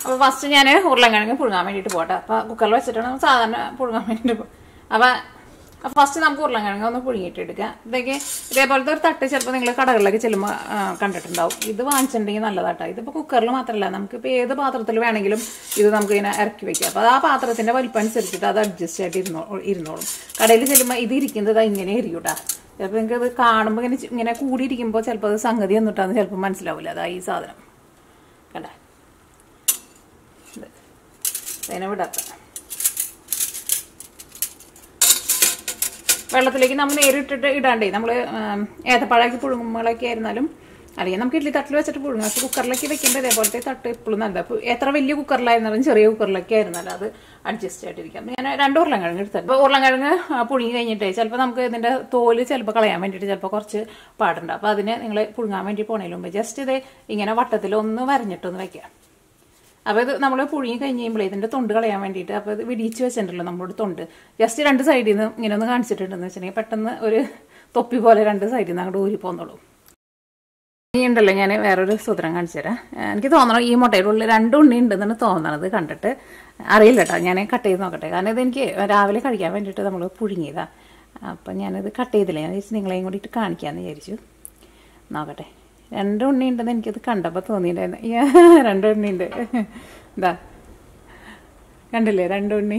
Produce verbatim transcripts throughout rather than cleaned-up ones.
അപ്പോൾ ഫസ്റ്റ് ഞാൻ ഉരുളക്കിഴങ്ങ് പുഴുങ്ങാൻ വേണ്ടിയിട്ട് പോട്ടെ. അപ്പോൾ കുക്കറിൽ വെച്ചിട്ടാണ് സാധാരണ പുഴുങ്ങാൻ വേണ്ടിയിട്ട് പോകും. അപ്പോൾ ഫസ്റ്റ് നമുക്ക് ഉരുളക്കിഴങ്ങ് ഒന്ന് പുഴുങ്ങിയിട്ട് എടുക്കാം. ഇതൊക്കെ ഇതേപോലത്തെ ഒരു തട്ട് ചിലപ്പോൾ നിങ്ങൾ കടകളിലൊക്കെ ചെല്ലുമ്പോൾ കണ്ടിട്ടുണ്ടാവും. ഇത് വാങ്ങിച്ചിട്ടുണ്ടെങ്കിൽ നല്ലതാട്ടോ. ഇതിപ്പോൾ കുക്കറിൽ മാത്രമല്ല, നമുക്കിപ്പോൾ ഏത് പാത്രത്തിൽ വേണമെങ്കിലും ഇത് നമുക്ക് ഇങ്ങനെ ഇറക്കി വെക്കാം. അപ്പോൾ ആ പാത്രത്തിൻ്റെ വലിപ്പം അനുസരിച്ചിട്ട് അത് അഡ്ജസ്റ്റ് ആയിട്ട് ഇരുന്നോ ഇരുന്നോളും. കടയിൽ ചെല്ലുമ്പോൾ ഇത് ഇരിക്കുന്നത് ഇങ്ങനെ ഇരിക്കൂട്ടാ. ചിലപ്പോൾ നിങ്ങൾക്ക് അത് കാണുമ്പോൾ ഇങ്ങനെ ഇങ്ങനെ കൂടിയിരിക്കുമ്പോൾ ചിലപ്പോൾ അത് സംഗതി എന്നിട്ടാന്ന് ചിലപ്പോൾ മനസ്സിലാവില്ല. അതാ ഈ സാധനം കണ്ടേ, അതിനെ വിടാത്ത വെള്ളത്തിലേക്ക് നമ്മൾ നേരിട്ടിട്ട് ഇടാണ്ടേ. നമ്മൾ ഏത്തപ്പഴാക്കി പുഴുങ്ങുമ്പോഴൊക്കെ ആയിരുന്നാലും അല്ലെങ്കിൽ നമുക്ക് ഇഡ്ഡലി തട്ടിൽ വെച്ചിട്ട് പുഴുങ്ങും. അപ്പോൾ കുക്കറിലേക്ക് വെക്കുമ്പോൾ ഇതേപോലത്തെ തട്ട് എപ്പോഴും നല്ലത്. അപ്പോൾ എത്ര വലിയ കുക്കറിലായിരുന്നാലും ചെറിയ കുക്കറിലൊക്കെ ആയിരുന്നാലും അത് അഡ്ജസ്റ്റ് ആയിട്ടിരിക്കാം. ഞാൻ രണ്ട് ഉരുളക്കിഴങ്ങ് എടുത്തത്. അപ്പോൾ ഉരുളക്കിഴങ്ങ് പുഴുങ്ങി കഴിഞ്ഞിട്ടേ ചിലപ്പോൾ നമുക്ക് ഇതിൻ്റെ തോല് ചിലപ്പോൾ കളയാൻ വേണ്ടിയിട്ട് ചിലപ്പോൾ കുറച്ച് പാടുണ്ട്. അപ്പോൾ അതിന് നിങ്ങൾ പുഴുങ്ങാൻ വേണ്ടി പോണതിന് മുമ്പ് ജസ്റ്റ് ഇത് ഇങ്ങനെ വട്ടത്തിൽ ഒന്ന് വരഞ്ഞിട്ടൊന്ന് വെക്കാം. അപ്പോൾ ഇത് നമ്മൾ പുഴുങ്ങി കഴിഞ്ഞ് കഴിയുമ്പോൾ ഇതിൻ്റെ തൊണ്ട് കളയാൻ വേണ്ടിയിട്ട് അപ്പോൾ ഇത് വിടിയിച്ച് വെച്ചിട്ടുണ്ടല്ലോ നമ്മളോട് തൊണ്ട്. ജസ്റ്റ് രണ്ട് സൈഡിൽ നിന്ന് ഇങ്ങനെ ഒന്ന് കാണിച്ചിട്ടുണ്ടെന്ന് വെച്ചിട്ടുണ്ടെങ്കിൽ പെട്ടെന്ന് ഒരു തൊപ്പി പോലെ രണ്ട് സൈഡിൽ നിന്ന് അങ്ങോട്ട് ഊരി പോന്നോളൂ. ഇനി ഉണ്ടല്ലോ ഞാൻ വേറൊരു സൂത്രം കാണിച്ചു തരാം. എനിക്ക് തോന്നണം ഈ മുട്ടയുടെ ഉള്ളിൽ രണ്ട് ഉണ്ണി ഉണ്ടെന്നാണ് തോന്നണത് കണ്ടിട്ട്. അറിയില്ല കേട്ടോ, ഞാൻ കട്ട് ചെയ്ത് നോക്കട്ടെ. കാരണം ഇതെനിക്ക് രാവിലെ കഴിക്കാൻ വേണ്ടിയിട്ട് നമ്മൾ പുഴുങ്ങിയതാണ്. അപ്പം ഞാനിത് കട്ട് ചെയ്തില്ല. ഞാൻ വിചാരിച്ചു നിങ്ങളെയും കൂടിയിട്ട് കാണിക്കാമെന്ന് വിചാരിച്ചു. നോക്കട്ടെ, രണ്ട് ഉണ്ണി ഉണ്ടെന്ന് എനിക്കത് കണ്ടപ്പോൾ തോന്നിയിട്ടുണ്ടായിരുന്നു. രണ്ട് ഉണ്ണി ഉണ്ട്, എന്താ കണ്ടില്ലേ രണ്ട് ഉണ്ണി.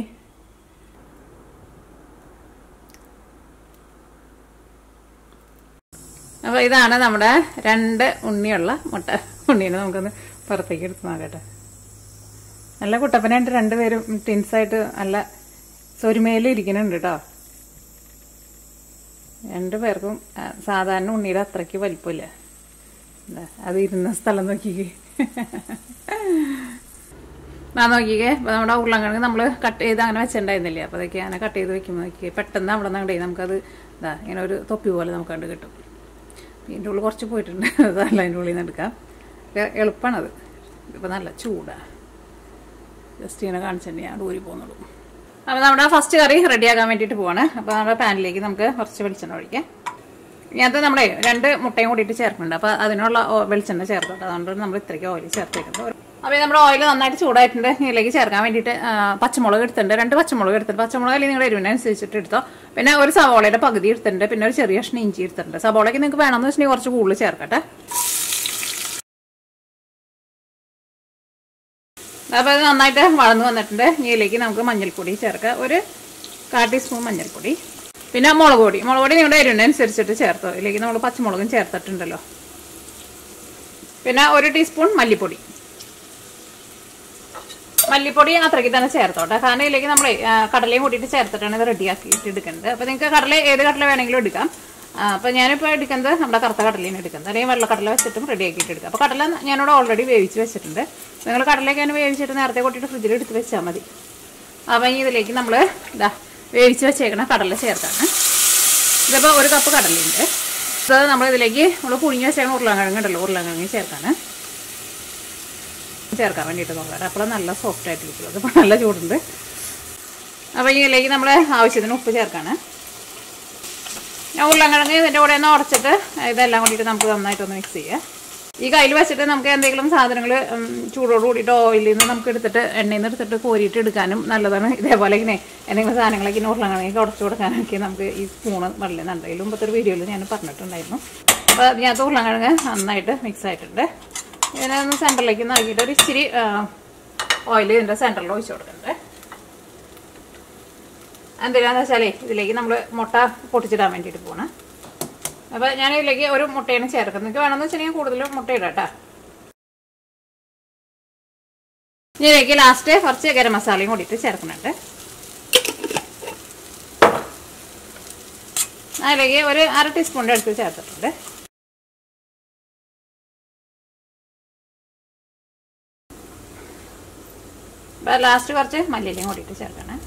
അപ്പോൾ ഇതാണ് നമ്മുടെ രണ്ട് ഉണ്ണിയുള്ള മുട്ട. ഉണ്ണീനെ നമുക്കൊന്ന് പുറത്തേക്ക് എടുത്ത് നോക്കട്ടെ. നല്ല കുട്ടപ്പനായിട്ട് രണ്ടുപേരും ടിൻസായിട്ട് നല്ല സ്വരുമേലും ഇരിക്കുന്നുണ്ട് കേട്ടോ. രണ്ടു പേർക്കും സാധാരണ ഉണ്ണിയുടെ അത്രയ്ക്ക് വലിപ്പമില്ല. അത് ഇരുന്ന സ്ഥലം നോക്കിക്കേ. ഞാൻ നോക്കിക്കേ. അപ്പോൾ നമ്മുടെ ഉരുളക്കിഴങ്ങ് നമ്മൾ കട്ട് ചെയ്ത് അങ്ങനെ വെച്ചിട്ടുണ്ടായിരുന്നില്ലേ. അപ്പോൾ അതൊക്കെ അങ്ങനെ കട്ട് ചെയ്ത് വെക്കുമ്പോൾ നോക്കിക്കേ പെട്ടെന്ന് അവിടെ നിന്ന് കണ്ടേ നമുക്കത് ഇതാ ഇങ്ങനെ ഒരു തൊപ്പി പോലെ നമുക്ക് കണ്ട് കിട്ടും. ഇതിൻ്റെ ഉള്ളിൽ കുറച്ച് പോയിട്ടുണ്ട്, അതല്ല അതിൻ്റെ ഉള്ളിൽ നിന്ന് എടുക്കാം. എളുപ്പമാണത്. ഇതിപ്പോൾ നല്ല ചൂടാണ്. ജസ്റ്റ് ഇങ്ങനെ കാണിച്ചിട്ടുണ്ടെങ്കിൽ ഞാൻ ഊരി പോകുന്നുള്ളൂ. അപ്പോൾ നമ്മുടെ ഫസ്റ്റ് കറി റെഡിയാക്കാൻ വേണ്ടിയിട്ട് പോവാണ്. അപ്പോൾ നമ്മുടെ പാനിലേക്ക് നമുക്ക് കുറച്ച് വെളിച്ചെണ്ണ ഒഴിക്കാം. ഇതിനകത്ത് നമ്മളെ രണ്ട് മുട്ടയും കൂടിയിട്ട് ചേർക്കുന്നുണ്ട്. അപ്പോൾ അതിനുള്ള വെളിച്ചെണ്ണ ചേർത്തോട്ടെ. അതുകൊണ്ട് നമ്മൾ ഇത്രയ്ക്ക് ഓയിൽ ചേർത്തേക്കുന്നത്. അപ്പോൾ നമ്മുടെ ഓയിൽ നന്നായിട്ട് ചൂടായിട്ടുണ്ട്. ഇതിലേക്ക് ചേർക്കാൻ വേണ്ടിയിട്ട് പച്ചമുളക് എടുത്തിട്ടുണ്ട്. രണ്ട് പച്ചമുളക് എടുത്തിട്ടുണ്ട്. പച്ചമുളക് അല്ലെങ്കിൽ നിങ്ങളുടെ എരിവിനനുസരിച്ചിട്ട് എടുത്തോ. പിന്നെ ഒരു സവോളയുടെ പകുതി എടുത്തിട്ടുണ്ട്. പിന്നെ ഒരു ചെറിയ കഷ്ണം ഇഞ്ചി എടുത്തിട്ടുണ്ട്. സവോളയ്ക്ക് നിങ്ങൾക്ക് വേണമെന്ന് വെച്ചിട്ടുണ്ടെങ്കിൽ കുറച്ച് കൂടുതൽ ചേർക്കട്ടെ. അപ്പോൾ അത് നന്നായിട്ട് വളർന്നു വന്നിട്ടുണ്ട്. ഇതിലേക്ക് നമുക്ക് മഞ്ഞൾപ്പൊടി ചേർക്കാം. ഒരു കാൽ ടീസ്പൂൺ മഞ്ഞൾപ്പൊടി. പിന്നെ മുളക് പൊടി. മുളക് പൊടി നിങ്ങളുടെ എരിവിനനുസരിച്ചിട്ട് ചേർത്തോ. ഇതിലേക്ക് നമ്മൾ പച്ചമുളകും ചേർത്തിട്ടുണ്ടല്ലോ. പിന്നെ ഒരു ടീസ്പൂൺ മല്ലിപ്പൊടി. മല്ലിപ്പൊടി അത്രയ്ക്ക് തന്നെ ചേർത്തോട്ടെ. കാരണം ഇതിലേക്ക് നമ്മൾ കടലയും കൂട്ടിയിട്ട് ചേർത്തിട്ടാണ് ഇത് റെഡിയാക്കിയിട്ട് എടുക്കുന്നത്. അപ്പോൾ നിങ്ങൾക്ക് കടല ഏത് കടല വേണമെങ്കിലും എടുക്കാം. അപ്പോൾ ഞാനിപ്പോൾ എടുക്കുന്നത് നമ്മുടെ കറുത്ത കടലയാണ് എടുക്കുന്നത്. അല്ലെങ്കിൽ വെള്ളക്കടല വെച്ചിട്ടും റെഡിയാക്കിയിട്ട് എടുക്കാം. അപ്പോൾ കടല ഞാനിവിടെ ഓൾറെഡി വേവിച്ച് വെച്ചിട്ടുണ്ട്. നിങ്ങൾ കടലയൊക്കെ ഞാൻ വേവിച്ചിട്ട് നേരത്തെ കൂട്ടിയിട്ട് ഫ്രിഡ്ജിൽ എടുത്ത് വെച്ചാൽ മതി. അപ്പം ഇതിലേക്ക് നമ്മൾ ഇതാ വേവിച്ച് വെച്ചേക്കണ കടല ചേർത്താണ്. ഇതിപ്പോൾ ഒരു കപ്പ് കടലയുണ്ട്. അത് നമ്മളിതിലേക്ക് നമ്മൾ പുഴുങ്ങി വെച്ചേക്കണ ഉരുളക്കിഴങ്ങ് ഉണ്ടല്ലോ, ഉരുളക്കിഴങ്ങ് ചേർക്കാണ് ചേർക്കാൻ വേണ്ടിയിട്ട് നോക്കാം. അപ്പോൾ നല്ല സോഫ്റ്റ് ആയിട്ടിരിക്കും. അതിപ്പോൾ നല്ല ചൂടുണ്ട്. അപ്പോൾ ഇതിലേക്ക് നമ്മൾ ആവശ്യത്തിന് ഉപ്പ് ചേർക്കാണ്. ഞാൻ ഉരുളക്കിഴങ്ങ് ഇതിൻ്റെ കൂടെ ഒന്ന് ഉടച്ചിട്ട് ഇതെല്ലാം കൂടിയിട്ട് നമുക്ക് നന്നായിട്ടൊന്ന് മിക്സ് ചെയ്യാം. ഈ കയ്യിൽ വെച്ചിട്ട് നമുക്ക് എന്തെങ്കിലും സാധനങ്ങൾ ചൂടോട് കൂടിയിട്ട് ഓയിലിൽ നിന്ന് നമുക്ക് എടുത്തിട്ട് എണ്ണയിൽ നിന്ന് എടുത്തിട്ട് കോരിയിട്ട് എടുക്കാനും നല്ലതാണ്. ഇതേപോലെ ഇങ്ങനെ എന്തെങ്കിലും സാധനങ്ങളൊക്കെ ഇങ്ങനെ ഉരുളക്കിഴങ്ങ് ഉടച്ചു കൊടുക്കാനൊക്കെ നമുക്ക് ഈ സ്പൂണ് വളരെ നല്ലതിലും മുമ്പത്തെ ഒരു വീഡിയോയിൽ ഞാൻ പറഞ്ഞിട്ടുണ്ടായിരുന്നു. അപ്പോൾ അതിനകത്ത് ഉരുളക്കിഴങ്ങ് നന്നായിട്ട് മിക്സ് ആയിട്ടുണ്ട്. ഇതിനെ ഒന്ന് സെൻറ്ററിലേക്ക് നൽകിയിട്ട് ഒരു ഇച്ചിരി ഓയിൽ ഇതിൻ്റെ സെൻറ്ററിൽ ഒഴിച്ചു കൊടുക്കുന്നുണ്ട്. എന്തിനാന്ന് വെച്ചാലേ ഇതിലേക്ക് നമ്മൾ മുട്ട പൊട്ടിച്ചിടാൻ വേണ്ടിയിട്ട് പോകണം. അപ്പോൾ ഞാൻ ഇതിലേക്ക് ഒരു മുട്ടയാണ് ചേർക്കുന്നത്. നിങ്ങൾക്ക് വേണമെന്ന് വെച്ചിട്ടുണ്ടെങ്കിൽ കൂടുതലും മുട്ട ഇടാം കേട്ടോ. ഇതിലേക്ക് ലാസ്റ്റ് കുറച്ച് ഗരം മസാലയും കൂടിയിട്ട് ചേർക്കുന്നുണ്ട്. അതിലേക്ക് ഒരു അര ടീസ്പൂണിൻ്റെ അടുത്ത് ചേർത്തിട്ടുണ്ട്. അപ്പോൾ ലാസ്റ്റ് കുറച്ച് മല്ലിയിലയും കൂടിയിട്ട് ചേർക്കണം.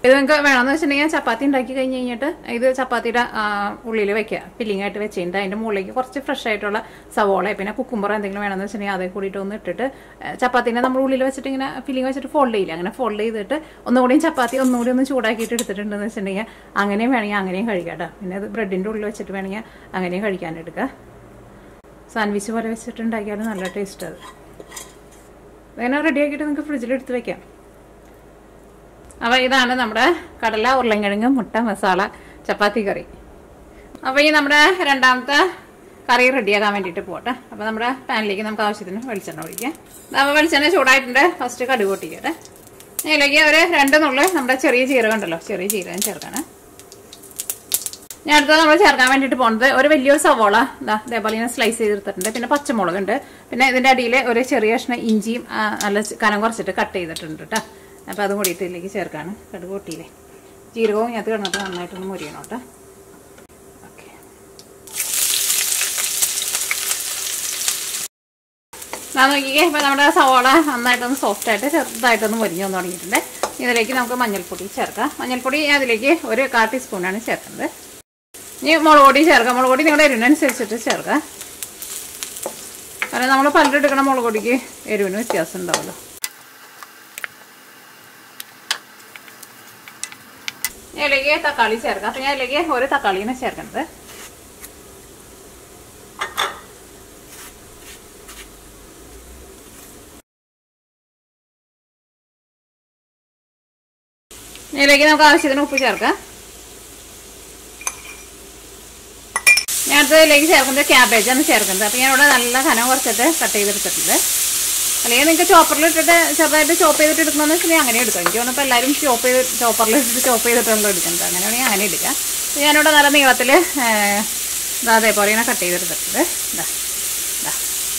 ഇത് നിങ്ങൾക്ക് വേണമെന്ന് വെച്ചിട്ടുണ്ടെങ്കിൽ ചപ്പാത്തി ഉണ്ടാക്കി കഴിഞ്ഞ് കഴിഞ്ഞിട്ട് ഇത് ചപ്പാത്തിയുടെ ഉള്ളിൽ വെക്കുക, ഫില്ലിംഗ് ആയിട്ട് വെച്ചിട്ട് അതിൻ്റെ മുകളിലേക്ക് കുറച്ച് ഫ്രഷ് ആയിട്ടുള്ള സവോള പിന്നെ കുക്കുംബർ എന്തെങ്കിലും വേണമെന്ന് വെച്ചിട്ടുണ്ടെങ്കിൽ അതേ കൂടിയിട്ട് ഒന്ന് ഇട്ടിട്ട് ചപ്പാത്തിനെ നമ്മൾ ഉള്ളിൽ വെച്ചിട്ട് ഇങ്ങനെ ഫില്ലിംഗ് വെച്ചിട്ട് ഫോൾഡ് ചെയ്യില്ല, അങ്ങനെ ഫോൾഡ് ചെയ്തിട്ട് ഒന്നുകൂടിയും ചപ്പാത്തി ഒന്നുകൂടി ഒന്ന് ചൂടാക്കിയിട്ട് എടുത്തിട്ടുണ്ടെന്ന് വെച്ചിട്ടുണ്ടെങ്കിൽ അങ്ങനെയും വേണമെങ്കിൽ അങ്ങനെയും കഴിക്കാം കേട്ടോ. പിന്നെ അത് ബ്രെഡിൻ്റെ ഉള്ളിൽ വെച്ചിട്ട് വേണമെങ്കിൽ അങ്ങനെയും കഴിക്കാനെടുക്കുക. സാൻഡ്വിച്ച് പോലെ വെച്ചിട്ട് ഉണ്ടാക്കിയാലും നല്ല ടേസ്റ്റ് അത്. അങ്ങനെ റെഡിയാക്കിയിട്ട് നിങ്ങൾക്ക് ഫ്രിഡ്ജിലെടുത്ത് വെക്കാം. അപ്പോൾ ഇതാണ് നമ്മുടെ കടല ഉരുളൻകിഴങ്ങ് മുട്ട മസാല ചപ്പാത്തി കറി. അപ്പോൾ ഈ നമ്മുടെ രണ്ടാമത്തെ കറി റെഡിയാക്കാൻ വേണ്ടിയിട്ട് പോകട്ടെ. അപ്പോൾ നമ്മുടെ പാനിലേക്ക് നമുക്ക് ആവശ്യത്തിന് വെളിച്ചെണ്ണ ഒഴിക്കാം. അപ്പോൾ വെളിച്ചെണ്ണ ചൂടായിട്ടുണ്ട്. ഫസ്റ്റ് കടുക് പൊട്ടിക്കട്ടെ. ഇതിലേക്ക് ഒരു രണ്ട് നുള്ളി നമ്മുടെ ചെറിയ ജീരകം ഉണ്ടല്ലോ, ചെറിയ ജീരകം ചേർക്കണം. ഞാൻ അടുത്തത് നമ്മൾ ചേർക്കാൻ വേണ്ടിയിട്ട് പോകുന്നത് ഒരു വലിയൊരു സവോള ഇതാ ഇതേപോലെ ഇങ്ങനെ സ്ലൈസ് ചെയ്തെടുത്തിട്ടുണ്ട്. പിന്നെ പച്ചമുളകുണ്ട്. പിന്നെ ഇതിൻ്റെ അടിയിൽ ഒരു ചെറിയ കഷ്ണം ഇഞ്ചിയും നല്ല കനം കുറച്ചിട്ട് കട്ട് ചെയ്തിട്ടുണ്ട് കേട്ടോ. അപ്പോൾ അതും കൂടിയിട്ട് ഇതിലേക്ക് ചേർക്കാണ്. കടുക് പൊട്ടിയില്ലേ, ജീരകവും ഇതിനകത്ത് കിടന്നിട്ട് നന്നായിട്ടൊന്ന് മുരിയണം കേട്ടോ. ഓക്കെ, ഞാൻ നോക്കിക്കേ. ഇപ്പോൾ നമ്മുടെ സവോള നന്നായിട്ടൊന്ന് സോഫ്റ്റായിട്ട് ചെറുതായിട്ടൊന്ന് മുരിഞ്ഞ് വന്ന് തുടങ്ങിയിട്ടുണ്ട്. ഇതിലേക്ക് നമുക്ക് മഞ്ഞൾപ്പൊടി ചേർക്കാം. മഞ്ഞൾപ്പൊടി അതിലേക്ക് ഒരു കാൽ ടീസ്പൂണാണ് ചേർക്കുന്നത്. ഇനി മുളക് പൊടി ചേർക്കാം. മുളക് പൊടി നിങ്ങളുടെ എരിവിനനുസരിച്ചിട്ട് ചേർക്കാം. കാരണം നമ്മൾ പലരെടുക്കണ മുളക് പൊടിക്ക് എരിവിന് വ്യത്യാസം ഉണ്ടാവുമല്ലോ. ഇതിലേക്ക് തക്കാളി ചേർക്കാം. അപ്പം ഞാൻ ഇതിലേക്ക് ഒരു തക്കാളിനെ ചേർക്കുന്നത്. ഇതിലേക്ക് നമുക്ക് ആവശ്യത്തിന് ഉപ്പ് ചേർക്കാം. ഞാൻ അടുത്തതിലേക്ക് ചേർക്കുന്നത് ക്യാബേജാണ് ചേർക്കുന്നത്. അപ്പം ഞാനിവിടെ നല്ല കനം കുറച്ചിട്ട് കട്ട് ചെയ്തെടുത്തിട്ടുണ്ട്. അല്ലെങ്കിൽ നിങ്ങൾക്ക് ചോപ്പറിൽ ഇട്ടിട്ട് ചെറുതായിട്ട് ചോപ്പ് ചെയ്തിട്ട് എടുക്കണമെന്ന് വെച്ചിട്ടുണ്ടെങ്കിൽ അങ്ങനെ എടുക്കാം. എനിക്ക് തോന്നുന്നു ഇപ്പോൾ എല്ലാവരും ചോപ്പ് ചെയ്ത് ചോപ്പറിൽ ഇട്ടിട്ട് ചോപ്പ് ചെയ്തിട്ടുള്ള എടുക്കുന്നത്. അങ്ങനെയാണെങ്കിൽ അങ്ങനെ എടുക്കാം. ഞാനിവിടെ നല്ല നീളത്തിൽ അതേപോലെ ഇങ്ങനെ കട്ട് ചെയ്തെടുത്തിട്ടുണ്ട്. ഇതാ ഇതാ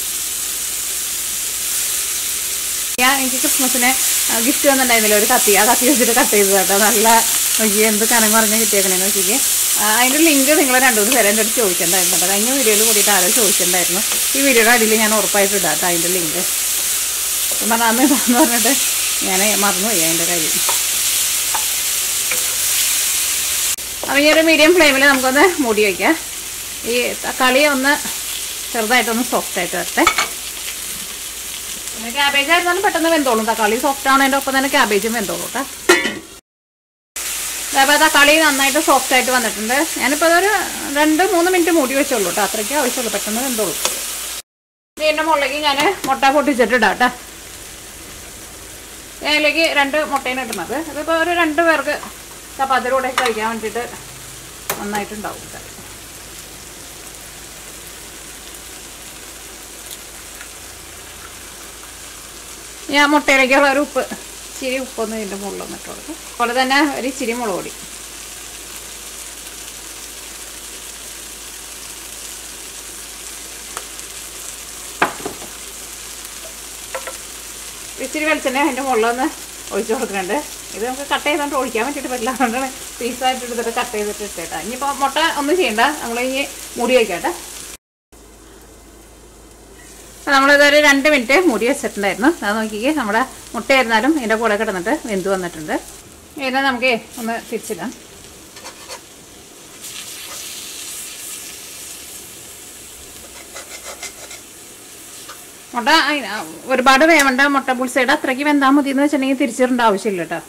ഞാൻ എനിക്ക് ക്രിസ്മസിന് ഗിഫ്റ്റ് വന്നിട്ടുണ്ടായിരുന്നില്ല ഒരു കത്തി, ആ കത്തി വെച്ചിട്ട് കട്ട് ചെയ്തത് കേട്ടോ. നല്ല നോക്കി എന്ത് കനം കുറഞ്ഞ് കിട്ടിയേക്കണേന്ന് വെച്ചിട്ട് അതിൻ്റെ ലിങ്ക് നിങ്ങൾ രണ്ടു മൂന്ന് പേരെ എൻ്റെ അടുത്ത് ചോദിച്ചിട്ടുണ്ടായിരുന്നു കേട്ടോ. കഴിഞ്ഞ വീഡിയോയിൽ കൂടിയിട്ട് ആരോ ചോദിച്ചിട്ടുണ്ടായിരുന്നു. ഈ വീഡിയോയുടെ അടിയിൽ ഞാൻ ഉറപ്പായിട്ട് ഇടാം കേട്ടോ അതിൻ്റെ ലിങ്ക്. പറഞ്ഞാൽ അന്ന് ഇടാന്ന് പറഞ്ഞിട്ട് ഞാൻ മറന്നുപോയി അതിൻ്റെ കാര്യം. അപ്പം ഈ ഒരു മീഡിയം ഫ്ലെയിമിൽ നമുക്കൊന്ന് മൂടി വയ്ക്കാം. ഈ തക്കാളി ഒന്ന് ചെറുതായിട്ടൊന്ന് സോഫ്റ്റായിട്ട് വരട്ടെ. പിന്നെ ക്യാബേജ് ആയിരുന്നാലും പെട്ടെന്ന് വെന്തോളും. തക്കാളി സോഫ്റ്റ് ആവുന്നതിൻ്റെ ഒപ്പം തന്നെ ക്യാബേജും വെന്തോളും കേട്ടോ. അതേപോലെ തക്കാളി നന്നായിട്ട് സോഫ്റ്റ് ആയിട്ട് വന്നിട്ടുണ്ട്. ഞാനിപ്പോൾ അതൊരു രണ്ട് മൂന്ന് മിനിറ്റ് മൂടി വെച്ചോളൂ കേട്ടോ. അത്രയ്ക്ക് ആവശ്യമുള്ളൂ, പെട്ടെന്ന് വെന്തോളൂ. ഇതിൻ്റെ മുകളിലേക്ക് ഞാൻ മുട്ട പൊട്ടിച്ചിട്ടിടാം കേട്ടോ. അതിലേക്ക് രണ്ട് മുട്ടയാണ് ഇടുന്നത്. ഇതിപ്പോൾ ഒരു രണ്ട് പേർക്ക് ചപ്പാത്തിയുടെ കൂടെ കഴിക്കാൻ വേണ്ടിയിട്ട് നന്നായിട്ടുണ്ടാവും. ഞാൻ മുട്ടയിലേക്കുള്ള ഒരു ഉപ്പ് ഇച്ചിരി ഉപ്പൊന്ന് ഇതിൻ്റെ മുകളിലൊന്ന് ഇട്ട് കൊടുക്കും. അതുപോലെ തന്നെ ഒരു ഇച്ചിരി മുളക് പൊടി. ഇച്ചിരി വെളിച്ചെണ്ണ അതിൻ്റെ മുകളിലൊന്ന് ഒഴിച്ച് കൊടുക്കുന്നുണ്ട്. ഇത് നമുക്ക് കട്ട് ചെയ്തുകൊണ്ട് ഒഴിക്കാൻ വേണ്ടിയിട്ട് പറ്റില്ല, അതുകൊണ്ടാണ് പീസായിട്ട് എടുത്തിട്ട് കട്ട് ചെയ്തിട്ട് ഇട്ടേട്ടാ. ഇനിയിപ്പോൾ മുട്ട ഒന്നും ചെയ്യണ്ട, നമ്മൾ ഇനി മൂടി വയ്ക്കാട്ടെ. നമ്മളിതൊരു രണ്ട് മിനിറ്റ് മൂടി വെച്ചിട്ടുണ്ടായിരുന്നു. അത് നോക്കിക്കേ, നമ്മുടെ മുട്ടയായിരുന്നാലും ഇതിൻ്റെ കൂടെ കിടന്നിട്ട് വെന്ത് വന്നിട്ടുണ്ട്. ഇതിനെ നമുക്ക് ഒന്ന് തിരിച്ചിടാം. മുട്ട ഒരുപാട് വേവണ്ട, മുട്ട പുൾസൈഡ് അത്രയ്ക്ക് വെന്താൽ മതി എന്ന് വെച്ചിട്ടുണ്ടെങ്കിൽ തിരിച്ചിടേണ്ട ആവശ്യമില്ല കേട്ടോ.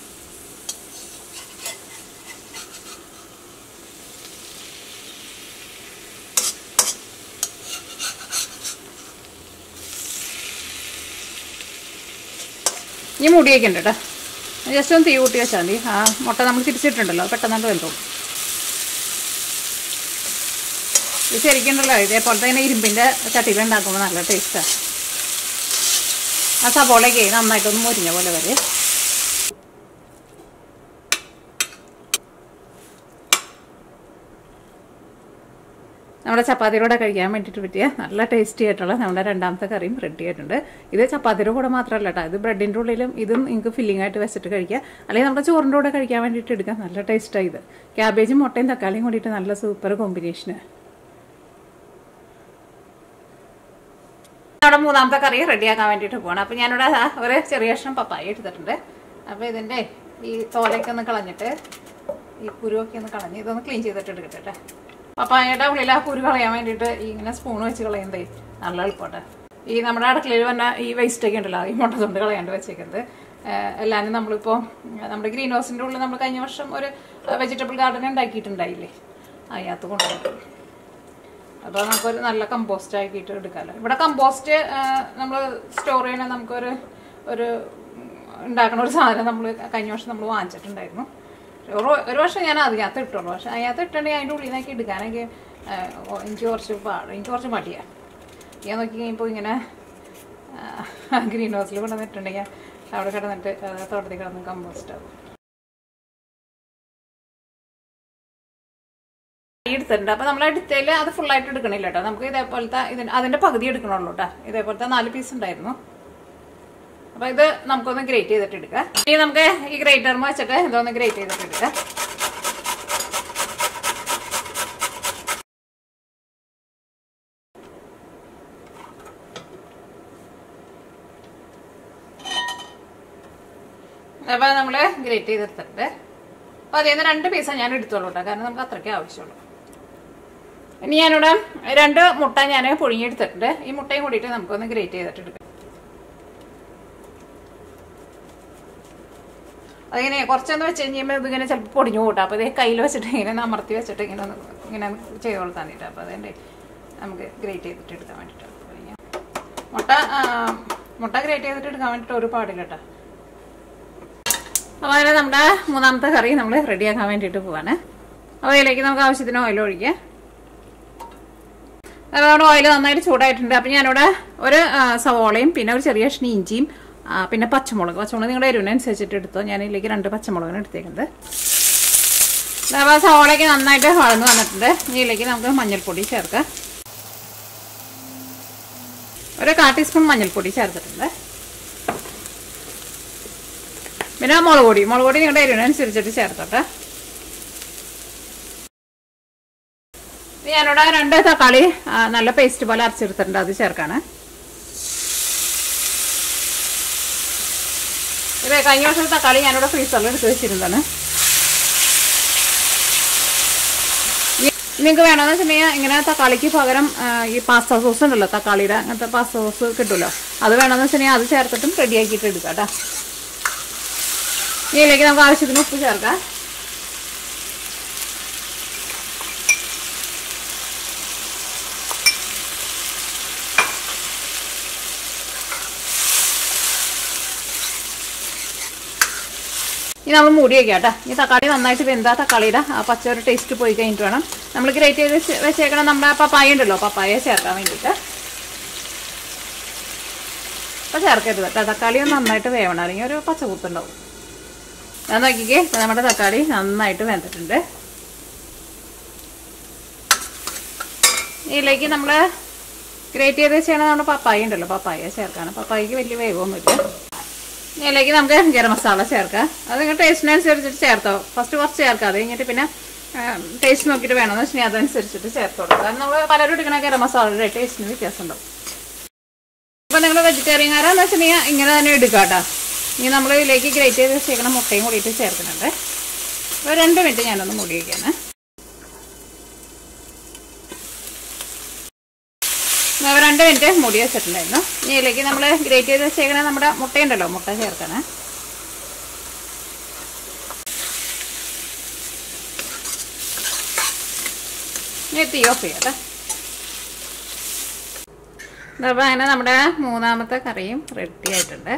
ഇനി മൂടി വയ്ക്കണ്ട കേട്ടോ. ജസ്റ്റ് ഒന്ന് തീ കൂട്ടി വെച്ചാൽ മതി. ആ മുട്ട നമ്മൾ തിരിച്ചിട്ടുണ്ടല്ലോ, പെട്ടെന്ന് വെന്തോളും. ഇത് ശരിക്കുണ്ടല്ലോ ഇതേപോലത്തെ ഇങ്ങനെ ഇരുമ്പിൻ്റെ ചട്ടിയിൽ ഉണ്ടാക്കുമ്പോൾ നല്ല ടേസ്റ്റാണ്. ആ സവോളയൊക്കെ നന്നായിട്ടൊന്ന് മുരിഞ്ഞ പോലെ വരെ. നമ്മുടെ ചപ്പാത്തിയുടെ കഴിക്കാൻ വേണ്ടിയിട്ട് പറ്റിയ നല്ല ടേസ്റ്റി ആയിട്ടുള്ള നമ്മുടെ രണ്ടാമത്തെ കറിയും റെഡി ആയിട്ടുണ്ട്. ഇത് ചപ്പാത്തിയുടെ കൂടെ മാത്രമല്ല കേട്ടോ, ഇത് ബ്രെഡിൻ്റെ ഉള്ളിലും ഇതും നിങ്ങൾക്ക് ഫില്ലിംഗ് ആയിട്ട് വെച്ചിട്ട് കഴിക്കുക, അല്ലെങ്കിൽ നമ്മുടെ ചോറിൻ്റെ കൂടെ കഴിക്കാൻ വേണ്ടിയിട്ട് എടുക്കാം. നല്ല ടേസ്റ്റാണ് ഇത്. ക്യാബേജും മുട്ടയും തക്കാളിയും കൂടിയിട്ട് നല്ല സൂപ്പർ കോമ്പിനേഷന്. നമ്മുടെ മൂന്നാമത്തെ കറി റെഡിയാക്കാൻ വേണ്ടിയിട്ട് പോകണം. അപ്പോൾ ഞാനിവിടെ ഒരു ചെറിയ കഷ്ണം പപ്പായ എടുത്തിട്ടുണ്ട്. അപ്പോൾ ഇതിൻ്റെ ഈ തോലൊക്കെ ഒന്ന് കളഞ്ഞിട്ട് ഈ കുരുവൊക്കെ ഒന്ന് കളഞ്ഞ് ഇതൊന്ന് ക്ലീൻ ചെയ്തിട്ട് എടുക്കട്ടെ. പപ്പായയുടെ ഉള്ളിൽ ആ കുരു കളയാൻ വേണ്ടിയിട്ട് ഇങ്ങനെ സ്പൂൺ വെച്ച് കളയുന്നതേ നല്ല എളുപ്പട്ടെ. ഈ നമ്മുടെ അടുക്കളയിൽ വന്ന ഈ വേസ്റ്റ് ഒക്കെ ഉണ്ടല്ലോ ഈ മുട്ട തൊണ്ട് കളയാണ്ട് വെച്ചേക്കുന്നത് എല്ലാവരും നമ്മളിപ്പോൾ നമ്മുടെ ഗ്രീൻ ഹൗസിൻ്റെ ഉള്ളിൽ നമ്മൾ കഴിഞ്ഞ വർഷം ഒരു വെജിറ്റബിൾ ഗാർഡൻ ഉണ്ടാക്കിയിട്ടുണ്ടായില്ലേ, അതിനകത്ത് കൊണ്ടുപോകും. അപ്പോൾ നമുക്കൊരു നല്ല കമ്പോസ്റ്റ് ആക്കിയിട്ട് എടുക്കാമല്ലോ. ഇവിടെ കമ്പോസ്റ്റ് നമ്മൾ സ്റ്റോർ ചെയ്യണ നമുക്കൊരു ഒരു ഉണ്ടാക്കുന്ന ഒരു സാധനം നമ്മൾ കഴിഞ്ഞ വർഷം നമ്മൾ വാങ്ങിച്ചിട്ടുണ്ടായിരുന്നു. ഒരു ഒരു വർഷം ഞാൻ അതിനകത്ത് ഇട്ടുള്ളൂ. പക്ഷെ അതിനകത്ത് ഇട്ടുണ്ടെങ്കിൽ അതിൻ്റെ ഉള്ളിൽ നിന്നൊക്കെ എടുക്കാനൊക്കെ എനിക്ക് കുറച്ച് പാട് എനിക്ക് കുറച്ച് മടിയാണ്. ഞാൻ നോക്കി കഴിഞ്ഞപ്പോൾ ഇങ്ങനെ ഗ്രീൻ ഹൗസിൽ കൊണ്ടുവന്നിട്ടുണ്ടെങ്കിൽ അവിടെ കിടന്നിട്ട് തോട്ടത്തിൽ കിടന്ന് കമ്പോസ്റ്റ് ആവും. എടുത്തിട്ടുണ്ട്. അപ്പോൾ നമ്മൾ എടുത്തതിൽ അത് ഫുള്ളായിട്ട് എടുക്കണില്ല കേട്ടോ. നമുക്ക് ഇതേപോലത്തെ ഇതിന് അതിൻ്റെ പകുതി എടുക്കണുള്ളൂ കേട്ടോ. ഇതേപോലത്തെ നാല് പീസ് ഉണ്ടായിരുന്നു. അപ്പോൾ ഇത് നമുക്കൊന്ന് ഗ്രേറ്റ് ചെയ്തിട്ട് എടുക്കാം. ഇനി നമുക്ക് ഈ ഗ്രേറ്ററിന് വെച്ചിട്ട് ഇതൊന്ന് ഗ്രേറ്റ് ചെയ്തിട്ട് എടുക്കാം. അപ്പോൾ നമ്മൾ ഗ്രേറ്റ് ചെയ്തെടുത്തിട്ടുണ്ട്. അപ്പോൾ അതിൽ നിന്ന് രണ്ട് പീസാണ് ഞാൻ എടുത്തോളൂ കേട്ടോ, കാരണം നമുക്ക് അത്രയ്ക്ക് ആവശ്യമുള്ളൂ. ഇനി ഞാനിവിടെ രണ്ട് മുട്ട ഞാൻ പുഴുങ്ങിയെടുത്തിട്ടുണ്ട്. ഈ മുട്ടയും കൂടിയിട്ട് നമുക്കൊന്ന് ഗ്രേറ്റ് ചെയ്തിട്ട് എടുക്കാം. അതിങ്ങനെ കുറച്ചൊന്ന് വെച്ച് കഴിഞ്ഞാൽ ഇതിങ്ങനെ ചിലപ്പോൾ പൊടിഞ്ഞു കൂട്ടാം. അപ്പോൾ ഇത് കയ്യിൽ വെച്ചിട്ട് ഇങ്ങനെ അമർത്തി വെച്ചിട്ട് ഇങ്ങനെ ഒന്ന് ഇങ്ങനെ ചെയ്ത് കൊടുത്താൽ മതിട്ടോ. അപ്പോൾ അതിൻ്റെ നമുക്ക് ഗ്രേറ്റ് ചെയ്തിട്ട് എടുക്കാൻ വേണ്ടിയിട്ട് മുട്ട മുട്ട ഗ്രേറ്റ് ചെയ്തിട്ട് എടുക്കാൻ വേണ്ടിയിട്ട് ഒരു പാടില്ല കേട്ടോ. അപ്പോൾ അതിൽ നമ്മുടെ മൂന്നാമത്തെ കറി നമ്മൾ റെഡിയാക്കാൻ വേണ്ടിയിട്ട് പോവാണ്. അപ്പോൾ അതിലേക്ക് നമുക്ക് ആവശ്യത്തിന് ഓയിൽ ഒഴിക്കുക. അതുകൊണ്ട് ഓയിൽ നന്നായിട്ട് ചൂടായിട്ടുണ്ട്. അപ്പം ഞാനിവിടെ ഒരു സവോളയും പിന്നെ ഒരു ചെറിയ കഷ്ണം ഇഞ്ചിയും പിന്നെ പച്ചമുളക് പച്ചമുളക് നിങ്ങളുടെ എരിവിനനുസരിച്ചിട്ട് എടുത്തോ. ഞാൻ ഇതിലേക്ക് രണ്ട് പച്ചമുളകാണ് എടുത്തേക്കുന്നത്. അപ്പോൾ സവോളയ്ക്ക് നന്നായിട്ട് വളർന്ന് വന്നിട്ടുണ്ട്. ഇതിലേക്ക് നമുക്ക് മഞ്ഞൾപ്പൊടി ചേർക്കാം. ഒരു കാൽ ടീസ്പൂൺ മഞ്ഞൾപ്പൊടി ചേർത്തിട്ടുണ്ട്. പിന്നെ മുളക് പൊടി മുളക് പൊടി നിങ്ങളുടെ എരിവിനനുസരിച്ചിട്ട് ചേർത്തോട്ടെ. ഞാനിവിടെ രണ്ട് തക്കാളി നല്ല പേസ്റ്റ് പോലെ അരച്ചെടുത്തിട്ടുണ്ട്, അത് ചേർക്കാണ്. ഇത് കഴിഞ്ഞ വർഷം തക്കാളി ഞാനിവിടെ ഫ്രീസറിൽ എടുത്ത് വെച്ചിരുന്നതാണ്. നിങ്ങൾക്ക് വേണമെന്ന് വെച്ചിട്ടുണ്ടെങ്കിൽ ഇങ്ങനെ തക്കാളിക്ക് പകരം ഈ പാസ്ത സോസ് ഉണ്ടല്ലോ, തക്കാളിയുടെ അങ്ങനത്തെ പാസ്ത സോസ് കിട്ടുമല്ലോ, അത് വേണമെന്ന് വെച്ചിട്ടുണ്ടെങ്കിൽ അത് ചേർത്തിട്ടും റെഡിയാക്കിയിട്ട് എടുക്കാം കേട്ടോ. ഇതിലേക്ക് നമുക്ക് ആവശ്യത്തിന് ഉപ്പ് ചേർക്കാം. ഇനി നമ്മൾ മൂടി വയ്ക്കാം കേട്ടോ. ഈ തക്കാളി നന്നായിട്ട് വെന്താ തക്കാളിയുടെ ആ പച്ച ഒരു ടേസ്റ്റ് പോയി കഴിഞ്ഞിട്ട് വേണം നമ്മൾ ഗ്രേറ്റ് ചെയ്ത് വെച്ചേക്കണം നമ്മുടെ പപ്പായ ഉണ്ടല്ലോ, പപ്പായ ചേർക്കാൻ വേണ്ടിയിട്ട്. അപ്പോൾ ചേർക്കരുത് കേട്ടോ, തക്കാളി ഒന്ന് നന്നായിട്ട് വേവണം, അല്ലെങ്കിൽ ഒരു പച്ചക്കുത്തുണ്ടാവും. ഞാൻ നോക്കിക്കേ, നമ്മുടെ തക്കാളി നന്നായിട്ട് വെന്തിട്ടുണ്ട്. ഇതിലേക്ക് നമ്മൾ ഗ്രേറ്റ് ചെയ്ത് വെച്ചാൽ നമ്മുടെ പപ്പായ ഉണ്ടല്ലോ, പപ്പായ ചേർക്കാണ്. പപ്പായക്ക് വലിയ വേവൊന്നുമില്ല. ഇതിലേക്ക് നമുക്ക് ഗരം മസാല ചേർക്കാം. അത് നിങ്ങൾ ടേസ്റ്റിനനുസരിച്ചിട്ട് ചേർത്തോ. ഫസ്റ്റ് കുറച്ച് ചേർക്കാം, അത് കഴിഞ്ഞിട്ട് പിന്നെ ടേസ്റ്റ് നോക്കിയിട്ട് വേണമെന്ന് വെച്ചാൽ അതനുസരിച്ചിട്ട് ചേർത്തോളൂ. കാരണം നമ്മൾ പലരും എടുക്കണ ഗരം മസാലയുടെ ടേസ്റ്റിന് വ്യത്യാസം ഉണ്ടാവും. അപ്പോൾ നിങ്ങൾ വെജിറ്റേറിയൻകാരാന്ന് വെച്ചിട്ടുണ്ടെങ്കിൽ ഇങ്ങനെ തന്നെ എടുക്കാം കേട്ടോ. ഇനി നമ്മൾ ഇതിലേക്ക് ഗ്രേറ്റ് ചെയ്ത് വെച്ചേക്കണം മുട്ടയും കൂടിയിട്ട് ചേർക്കുന്നുണ്ട്. അപ്പോൾ രണ്ട് മിനിറ്റ് ഞാനൊന്ന് മൂടി വയ്ക്കാണ്. രണ്ട് മിനിറ്റ് മൂടി വെച്ചിട്ടുണ്ടായിരുന്നു. ഇനി ഇതിലേക്ക് നമ്മൾ ഗ്രേറ്റ് ചെയ്ത് വെച്ചേക്കണ നമ്മുടെ മുട്ടയുണ്ടല്ലോ, മുട്ട ചേർക്കണം. ഇനി തീ ഓഫ് ചെയ്യാം. അപ്പോൾ അങ്ങനെ നമ്മുടെ മൂന്നാമത്തെ കറിയും റെഡി ആയിട്ടുണ്ട്.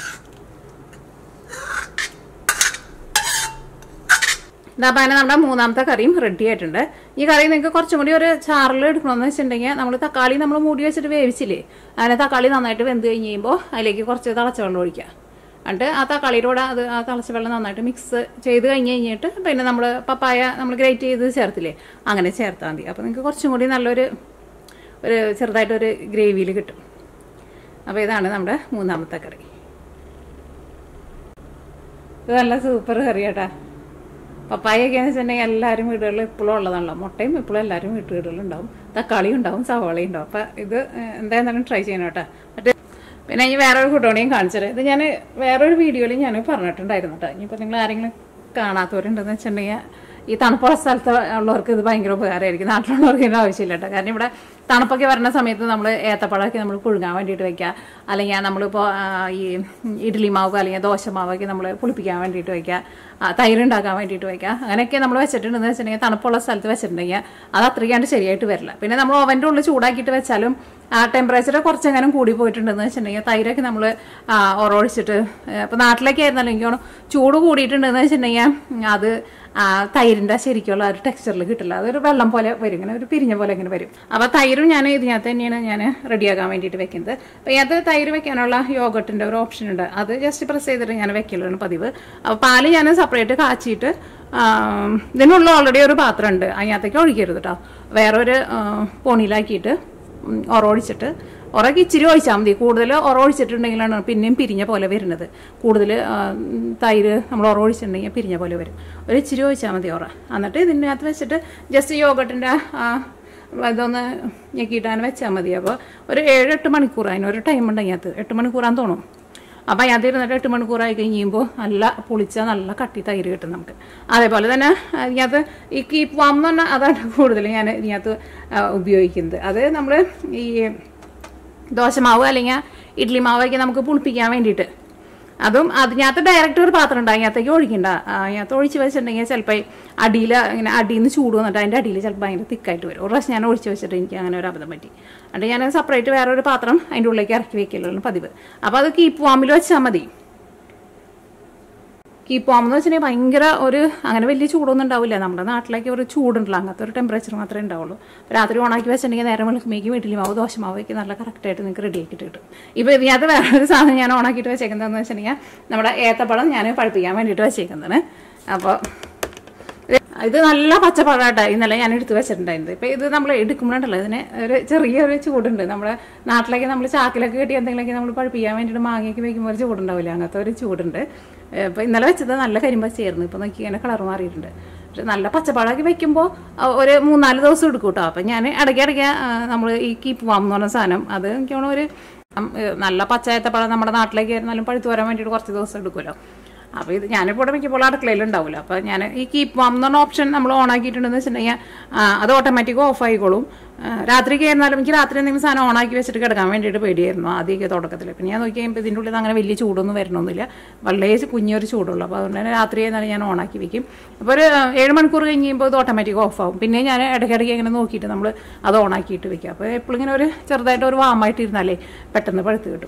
അപ്പോൾ അങ്ങനെ നമ്മുടെ മൂന്നാമത്തെ കറിയും റെഡി ആയിട്ടുണ്ട്. ഈ കറി നിങ്ങൾക്ക് കുറച്ചും കൂടി ഒരു ചാറിൽ എടുക്കണമെന്ന് വെച്ചിട്ടുണ്ടെങ്കിൽ നമ്മൾ തക്കാളി നമ്മൾ മൂടി വെച്ചിട്ട് വേവിച്ചില്ലേ, അങ്ങനെ തക്കാളി നന്നായിട്ട് വെന്ത് കഴിഞ്ഞ് കഴിയുമ്പോൾ അതിലേക്ക് കുറച്ച് തിളച്ച വെള്ളം ഒഴിക്കുക. എന്നിട്ട് ആ തക്കാളിയുടെ കൂടെ അത് ആ തിളച്ച വെള്ളം നന്നായിട്ട് മിക്സ് ചെയ്ത് കഴിഞ്ഞ് കഴിഞ്ഞിട്ട് പിന്നെ നമ്മൾ പപ്പായ നമ്മൾ ഗ്രേറ്റ് ചെയ്ത് ചേർത്തില്ലേ, അങ്ങനെ ചേർത്താൽ മതി. അപ്പോൾ നിങ്ങൾക്ക് കുറച്ചും കൂടി നല്ലൊരു ഒരു ചെറുതായിട്ടൊരു ഗ്രേവിയിൽ കിട്ടും. അപ്പോൾ ഇതാണ് നമ്മുടെ മൂന്നാമത്തെ കറി. ഇത് നല്ല സൂപ്പർ കറി കേട്ടാ. പപ്പായൊക്കെയാണെന്ന് വെച്ചിട്ടുണ്ടെങ്കിൽ എല്ലാവരും വീടുകളിൽ ഇപ്പോഴും ഉള്ളതാണല്ലോ, മുട്ടയും ഇപ്പോഴും എല്ലാവരും വീട്ടുകളിലുണ്ടാവും, തക്കാളിയും ഉണ്ടാവും, സവാളയും ഉണ്ടാവും. അപ്പം ഇത് എന്തായാലും ട്രൈ ചെയ്യണം കേട്ടോ. മറ്റേ പിന്നെ ഈ വേറൊരു കൂട്ടോണിയും കാണിച്ചത് ഇത് ഞാൻ വേറൊരു വീഡിയോയിൽ ഞാൻ പറഞ്ഞിട്ടുണ്ടായിരുന്നു കേട്ടോ. ഇനിയിപ്പോൾ നിങ്ങൾ ആരെങ്കിലും കാണാത്തവരുണ്ടെന്ന് വെച്ചിട്ടുണ്ടെങ്കിൽ ഈ തണുപ്പുള്ള സ്ഥലത്ത് ഉള്ളവർക്ക് ഇത് ഭയങ്കര ഉപകാരമായിരിക്കും. നാട്ടിലുള്ളവർക്ക് ഇതിൻ്റെ ആവശ്യമില്ല കേട്ടോ. കാരണം ഇവിടെ തണുപ്പൊക്കെ വരുന്ന സമയത്ത് നമ്മൾ ഏത്തപ്പഴമൊക്കെ നമ്മൾ പുഴുങ്ങാൻ വേണ്ടിയിട്ട് വയ്ക്കുക, അല്ലെങ്കിൽ നമ്മളിപ്പോൾ ഈ ഇഡ്ഡലി മാവ് അല്ലെങ്കിൽ ദോശ മാവൊക്കെ നമ്മൾ പുളിപ്പിക്കാൻ വേണ്ടിയിട്ട് വയ്ക്കുക, തൈര് ഉണ്ടാക്കാൻ വേണ്ടിയിട്ട് വയ്ക്കുക. അങ്ങനെയൊക്കെ നമ്മൾ വെച്ചിട്ടുണ്ടെന്ന് വെച്ചിട്ടുണ്ടെങ്കിൽ തണുപ്പുള്ള സ്ഥലത്ത് വെച്ചിട്ടുണ്ടെങ്കിൽ അത് അത്രയ്ക്കാണ്ട് ശരിയായിട്ട് വരില്ല. പിന്നെ നമ്മൾ ഓവൻ്റെ ഉള്ളിൽ ചൂടാക്കിയിട്ട് വെച്ചാലും ആ ടെമ്പറേച്ചർ കുറച്ചെങ്ങാനും കൂടി പോയിട്ടുണ്ടെന്ന് വെച്ചിട്ടുണ്ടെങ്കിൽ തൈരൊക്കെ നമ്മൾ ഉറവൊഴിച്ചിട്ട് ഇപ്പോൾ നാട്ടിലൊക്കെ ആയിരുന്നല്ലോ എനിക്ക് തോന്നുന്നു ചൂട് കൂടിയിട്ടുണ്ടെന്ന് വെച്ചിട്ടുണ്ടെങ്കിൽ അത് തൈരിൻ്റെ ശരിക്കുള്ള ഒരു ടെക്സ്ചറിൽ കിട്ടില്ല. അതൊരു വെള്ളം പോലെ വരും, ഇങ്ങനെ ഒരു പിരിഞ്ഞ പോലെ ഇങ്ങനെ വരും. അപ്പോൾ തൈരും ഞാൻ ഇതിനകത്ത് തന്നെയാണ് ഞാൻ റെഡിയാക്കാൻ വേണ്ടിയിട്ട് വെക്കുന്നത്. അപ്പോൾ ഇതിനകത്ത് തൈര് വെക്കാനുള്ള യോഗട്ടിൻ്റെ ഒരു ഓപ്ഷൻ ഉണ്ട്, അത് ജസ്റ്റ് പ്രസ് ചെയ്തിട്ട് ഞാൻ വെക്കലാണ് പതിവ്. അപ്പോൾ പാല് ഞാൻ സെപ്പറേറ്റ് കാച്ചിയിട്ട് ഇതിനുള്ള ഓൾറെഡി ഒരു പാത്രം ഉണ്ട്, അതിനകത്തേക്ക് ഒഴിക്കരുത് കേട്ടോ. വേറൊരു പൊണിയിലാക്കിയിട്ട് ഉറവൊഴിച്ചിട്ട് ഉറക്ക് ഇച്ചിരി ഒഴിച്ചാൽ മതി. കൂടുതൽ ഉറവൊഴിച്ചിട്ടുണ്ടെങ്കിലാണ് പിന്നെയും പിരിഞ്ഞ പോലെ വരുന്നത്. കൂടുതൽ തൈര് നമ്മൾ ഉറവൊഴിച്ചിട്ടുണ്ടെങ്കിൽ പിരിഞ്ഞ പോലെ വരും. ഒരു ഇച്ചിരി ഒഴിച്ചാൽ മതി ഉറ. എന്നിട്ട് ഇതിൻ്റെ അകത്ത് വെച്ചിട്ട് ജസ്റ്റ് യോഗട്ടിൻ്റെ ഇതൊന്ന് ഞെക്കിയിട്ടാൻ വെച്ചാൽ മതി. അപ്പോൾ ഒരു ഏഴ് എട്ട് മണിക്കൂർ അതിനൊരു ടൈം ഉണ്ട് അതിനകത്ത്, എട്ട് മണിക്കൂറാന്ന് തോന്നും. അപ്പോൾ അതിനകത്ത് ഇരുന്നിട്ട് എട്ട് മണിക്കൂറായി കഴിയുമ്പോൾ നല്ല പുളിച്ച നല്ല കട്ടി തൈര് കിട്ടും നമുക്ക്. അതേപോലെ തന്നെ ഇതിനകത്ത് ഈ കീപ്പ് വാം എന്ന് പറഞ്ഞാൽ അതാണ് കൂടുതൽ ഞാൻ ഇതിനകത്ത് ഉപയോഗിക്കുന്നത്. അത് നമ്മൾ ഈ ദോശമാവ് അല്ലെങ്കിൽ ഇഡ്ഡലി മാവൊക്കെ നമുക്ക് പുളിപ്പിക്കാൻ വേണ്ടിയിട്ട്, അതും അതിനകത്ത് ഡയറക്റ്റ് ഒരു പാത്രം ഉണ്ട്, അതിനകത്തേക്ക് ഒഴിക്കണ്ട. അതിനകത്ത് ഒഴിച്ച് വെച്ചിട്ടുണ്ടെങ്കിൽ ചിലപ്പോൾ അടിയിൽ ഇങ്ങനെ അടിയിൽ നിന്ന് ചൂട് വന്നിട്ട് അതിൻ്റെ അടിയിൽ ചിലപ്പോൾ ഭയങ്കര തിക്കായിട്ട് വരും. ഒരു പ്രാവശ്യം ഞാൻ ഒഴിച്ച് വെച്ചിട്ട് എനിക്ക് അങ്ങനെ ഒരു അബദ്ധം പറ്റി. എന്നിട്ട് ഞാൻ സെപ്പറേറ്റ് വേറൊരു പാത്രം അതിൻ്റെ ഉള്ളിലേക്ക് ഇറക്കി വെക്കലാണ് പതിവ്. അപ്പോൾ അത് കീപ്പ് വാമിൽ വെച്ചാൽ മതി. കീപ്പ് വാം എന്ന് വെച്ചിട്ടുണ്ടെങ്കിൽ ഭയങ്കര ഒരു അങ്ങനെ വലിയ ചൂടൊന്നും ഉണ്ടാവില്ല. നമ്മുടെ നാട്ടിലേക്ക് ഒരു ചൂടുണ്ടല്ലോ, അങ്ങനത്തെ ഒരു ടെമ്പറേച്ചർ മാത്രമേ ഉണ്ടാവുള്ളൂ. രാത്രി ഓണാക്കി വെച്ചിട്ടുണ്ടെങ്കിൽ നേരം വെളുക്കുമ്പോഴേക്ക് വീട്ടിൽ മാവ് ദോശമാവൊക്കെ നല്ല കറക്റ്റായിട്ട് നിങ്ങൾക്ക് റെഡി ആക്കിയിട്ട് കിട്ടും. ഇപ്പോൾ ഇതിനകത്ത് വേറൊരു സാധനം ഞാൻ ഓണാക്കിയിട്ട് വെച്ചേക്കുന്നതെന്ന് വെച്ചിട്ടുണ്ടെങ്കിൽ നമ്മുടെ ഏത്തപ്പഴം ഞാൻ പഴുപ്പിക്കാൻ വേണ്ടിയിട്ട് വെച്ചേക്കുന്നതാണ്. അപ്പോൾ ഇത് നല്ല പച്ചപ്പഴമായിട്ടാണ് ഇന്നലെ ഞാൻ എടുത്ത് വെച്ചിട്ടുണ്ടായിരുന്നത്. ഇപ്പോൾ ഇത് നമ്മൾ എടുക്കുമ്പോഴുണ്ടല്ലോ ഇതിന് ഒരു ചെറിയൊരു ചൂടുണ്ട്. നമ്മുടെ നാട്ടിലേക്ക് നമ്മൾ ചാക്കിലൊക്കെ കെട്ടി എന്തെങ്കിലുമൊക്കെ നമ്മൾ പഴുപ്പിക്കാൻ വേണ്ടിയിട്ട് മാങ്ങയൊക്കെ വയ്ക്കുമ്പോൾ ഒരു ചൂടുണ്ടാവില്ല, അങ്ങനത്തെ ഒരു ചൂടുണ്ട്. ഇപ്പോൾ ഇന്നലെ വെച്ചത് നല്ല കരിമ്പച്ചയായിരുന്നു. ഇപ്പോൾ നോക്കി ഇങ്ങനെ കളർ മാറിയിട്ടുണ്ട്. പക്ഷെ നല്ല പച്ചപ്പഴമാക്കി വെക്കുമ്പോൾ ഒരു മൂന്നാല് ദിവസം എടുക്കും കേട്ടോ. അപ്പം ഞാൻ ഇടയ്ക്കിടയ്ക്ക് നമ്മൾ ഈ കീപ്പ് വാം എന്ന് പറഞ്ഞ സാധനം അത് എനിക്ക് തോന്നുന്നു ഒരു നല്ല പച്ചയത്തപ്പഴം നമ്മുടെ നാട്ടിലേക്ക് ആയിരുന്നാലും പഴുത്ത് വരാൻ വേണ്ടിയിട്ട് കുറച്ച് ദിവസം എടുക്കുമല്ലോ. അപ്പോൾ ഇത് ഞാനിപ്പോൾ ഇവിടെ മിക്കപ്പോൾ അടുക്കളയിൽ ഉണ്ടാവില്ല. അപ്പോൾ ഞാൻ ഈ കീപ്പ് വാം എന്ന് പറഞ്ഞ ഓപ്ഷൻ നമ്മൾ ഓൺ ആക്കിയിട്ടുണ്ടെന്ന് വെച്ചിട്ടുണ്ടെങ്കിൽ അത് ഓട്ടോമാറ്റിക് ഓഫ് ആയിക്കോളും. രാത്രിക്ക് ആയിരുന്നാലും എനിക്ക് രാത്രി എന്തെങ്കിലും സാധനം ഓണാക്കി വെച്ചിട്ട് കിടക്കാൻ വേണ്ടിയിട്ട് പേടിയായിരുന്നു ആദ്യമൊക്കെ തുടക്കത്തിൽ. പിന്നെ ഞാൻ നോക്കി കഴിയുമ്പോൾ ഇതിൻ്റെ ഉള്ളിൽ അങ്ങനെ വലിയ ചൂടൊന്നും വരണമൊന്നുമില്ല, വളരെ കുഞ്ഞൊരു ചൂടുള്ളൂ. അപ്പോൾ അതുകൊണ്ട് തന്നെ രാത്രി ആയിരുന്നാലും ഞാൻ ഓണാക്കി വെക്കും. അപ്പോൾ ഒരു ഏഴ് മണിക്കൂർ കഴിഞ്ഞ് കഴിയുമ്പോൾ ഇത് ഓട്ടോമാറ്റിക് ഓഫ് ആവും. പിന്നെ ഞാൻ ഇടയ്ക്കിടയ്ക്ക് ഇങ്ങനെ നോക്കിയിട്ട് നമ്മൾ അത് ഓണാക്കിയിട്ട് വെക്കുക. അപ്പോൾ എപ്പോഴും ഇങ്ങനെ ഒരു ചെറുതായിട്ട് ഒരു വാമായിട്ടിരുന്നാലേ പെട്ടെന്ന് പഴുത്ത് കിട്ടും.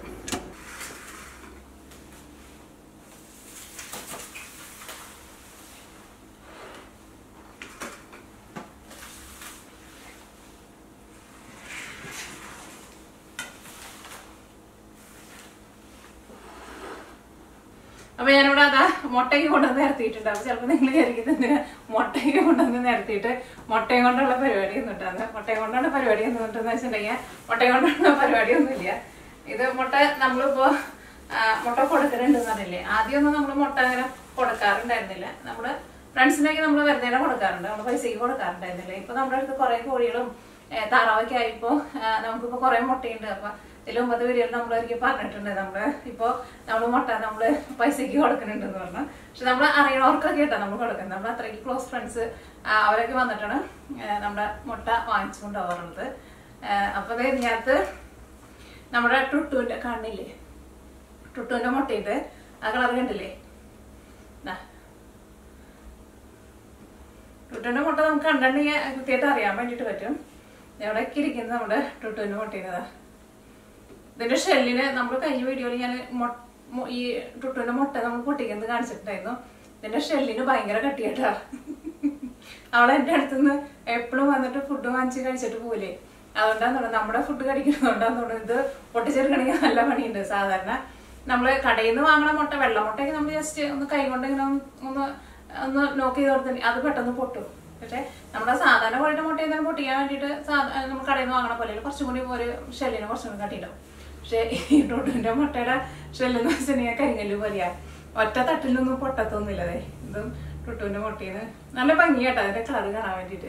അപ്പോൾ ഞാനിവിടെ അതാ മുട്ടയ്ക്ക് കൊണ്ടുവന്ന് നിരത്തിയിട്ടുണ്ട്. അപ്പോൾ ചിലപ്പോൾ നിങ്ങൾ വിചാരിക്കുന്നത് മുട്ടയ്ക്ക് കൊണ്ടുവന്ന് നിരത്തിയിട്ട് മുട്ടയും കൊണ്ടുള്ള പരിപാടി ഒന്നിട്ടാണ്. മുട്ടയും കൊണ്ടുള്ള പരിപാടി ഒന്നിട്ടെന്ന് വെച്ചിട്ടുണ്ടെങ്കിൽ മുട്ടയും കൊണ്ടുള്ള പരിപാടിയൊന്നുമില്ല. ഇത് മുട്ട നമ്മളിപ്പോൾ മുട്ട കൊടുക്കുന്നുണ്ടെന്ന് അറിയില്ലേ. ആദ്യമൊന്നും നമ്മൾ മുട്ട അങ്ങനെ കൊടുക്കാറുണ്ടായിരുന്നില്ല. നമ്മൾ ഫ്രണ്ട്സിനൊക്കെ നമ്മൾ വെറുതെ കൊടുക്കാറുണ്ട്, നമ്മൾ പൈസയ്ക്ക് കൊടുക്കാറുണ്ടായിരുന്നില്ല. ഇപ്പോൾ നമ്മുടെ അടുത്ത് കുറേ കോഴികളും താറാവൊക്കെ ആയിപ്പോൾ നമുക്കിപ്പോൾ കുറേ മുട്ടയുണ്ട്. അപ്പോൾ ഇതിൽ ഒമ്പത് വീഡിയോയിൽ നമ്മളൊരിക്കൽ പറഞ്ഞിട്ടുണ്ട് നമ്മൾ ഇപ്പോൾ നമ്മൾ മുട്ട നമ്മൾ പൈസയ്ക്ക് കൊടുക്കുന്നുണ്ടെന്ന് പറഞ്ഞു. പക്ഷെ നമ്മൾ അറിയണവർക്കൊക്കെ കേട്ടോ നമ്മൾ കൊടുക്കുന്നത്. നമ്മൾ അത്രയ്ക്ക് ക്ലോസ് ഫ്രണ്ട്സ് അവരൊക്കെ വന്നിട്ടാണ് നമ്മുടെ മുട്ട വാങ്ങിച്ചു കൊണ്ടുപോകാറുള്ളത്. അപ്പോൾ അത് ഇതിനകത്ത് നമ്മുടെ ടുട്ടുവിൻ്റെ കണ്ണില്ലേ, ടുട്ടുവിൻ്റെ മുട്ടയിട്ട് ആ കളർ കണ്ടില്ലേ, ടുട്ടുവിൻ്റെ മുട്ട നമുക്ക് കണ്ടിട്ടുണ്ടെങ്കിൽ കൃത്യമായിട്ട് അറിയാൻ വേണ്ടിയിട്ട് പറ്റും. എവിടെയൊക്കെ ഇരിക്കുന്നത് നമ്മുടെ ടുട്ടുവിൻ്റെ മുട്ടയുന്നതാ. ഇതിന്റെ ഷെല്ലിന് നമ്മൾ കഴിഞ്ഞ വീഡിയോയിൽ ഞാൻ ഈ ടുട്ടുവിന്റെ മുട്ട നമ്മൾ പൊട്ടിക്കുന്നത് കാണിച്ചിട്ടുണ്ടായിരുന്നു. ഇതിന്റെ ഷെല്ലിന് ഭയങ്കര കട്ടിയായിട്ടാ. അവളെ എന്റെ അടുത്തുനിന്ന് എപ്പോഴും വന്നിട്ട് ഫുഡ് വാങ്ങിച്ച് കഴിച്ചിട്ട് പോവില്ലേ, അതുകൊണ്ടാന്ന് തോന്നുന്നു നമ്മുടെ ഫുഡ് കഴിക്കുന്നതുകൊണ്ടാന്ന് തോന്നുന്നു. ഇത് പൊട്ടിച്ചെടുക്കണമെങ്കിൽ നല്ല പണിയുണ്ട്. സാധാരണ നമ്മള് കടയിൽ നിന്ന് വാങ്ങണ മുട്ട വെള്ള മുട്ടയ്ക്ക് നമ്മൾ ജസ്റ്റ് ഒന്ന് കൈ കൊണ്ട് ഇങ്ങനെ ഒന്ന് ഒന്ന് നോക്ക് ചെയ്ത് കൊടുത്ത അത് പെട്ടെന്ന് പൊട്ടും. പക്ഷെ നമ്മുടെ സാധാരണ കോഴിയുടെ മുട്ട എന്തെങ്കിലും പൊട്ടിക്കാൻ വേണ്ടിയിട്ട് നമ്മൾ കടയിൽ നിന്ന് വാങ്ങണ പോലെ കുറച്ചും കൂടി ഒരു ഷെല്ലിന് കുറച്ചും കൂടി കട്ടിയിട്ടുണ്ടാവും. പക്ഷെ ഈ ടുട്ടുവിന്റെ മുട്ടയുടെ ഷെല്ലെന്ന് വെച്ചിട്ടുണ്ടെങ്കിൽ കരിങ്കല്ല് പോലെയാ, ഒറ്റ തട്ടിലൊന്നും പൊട്ടത്തൊന്നുമില്ലതേ. ഇതും ടുട്ടുവിന്റെ മുട്ടയിന്ന് നല്ല ഭംഗിയാട്ടോ അതിന്റെ കളറ് കാണാൻ വേണ്ടിയിട്ട്.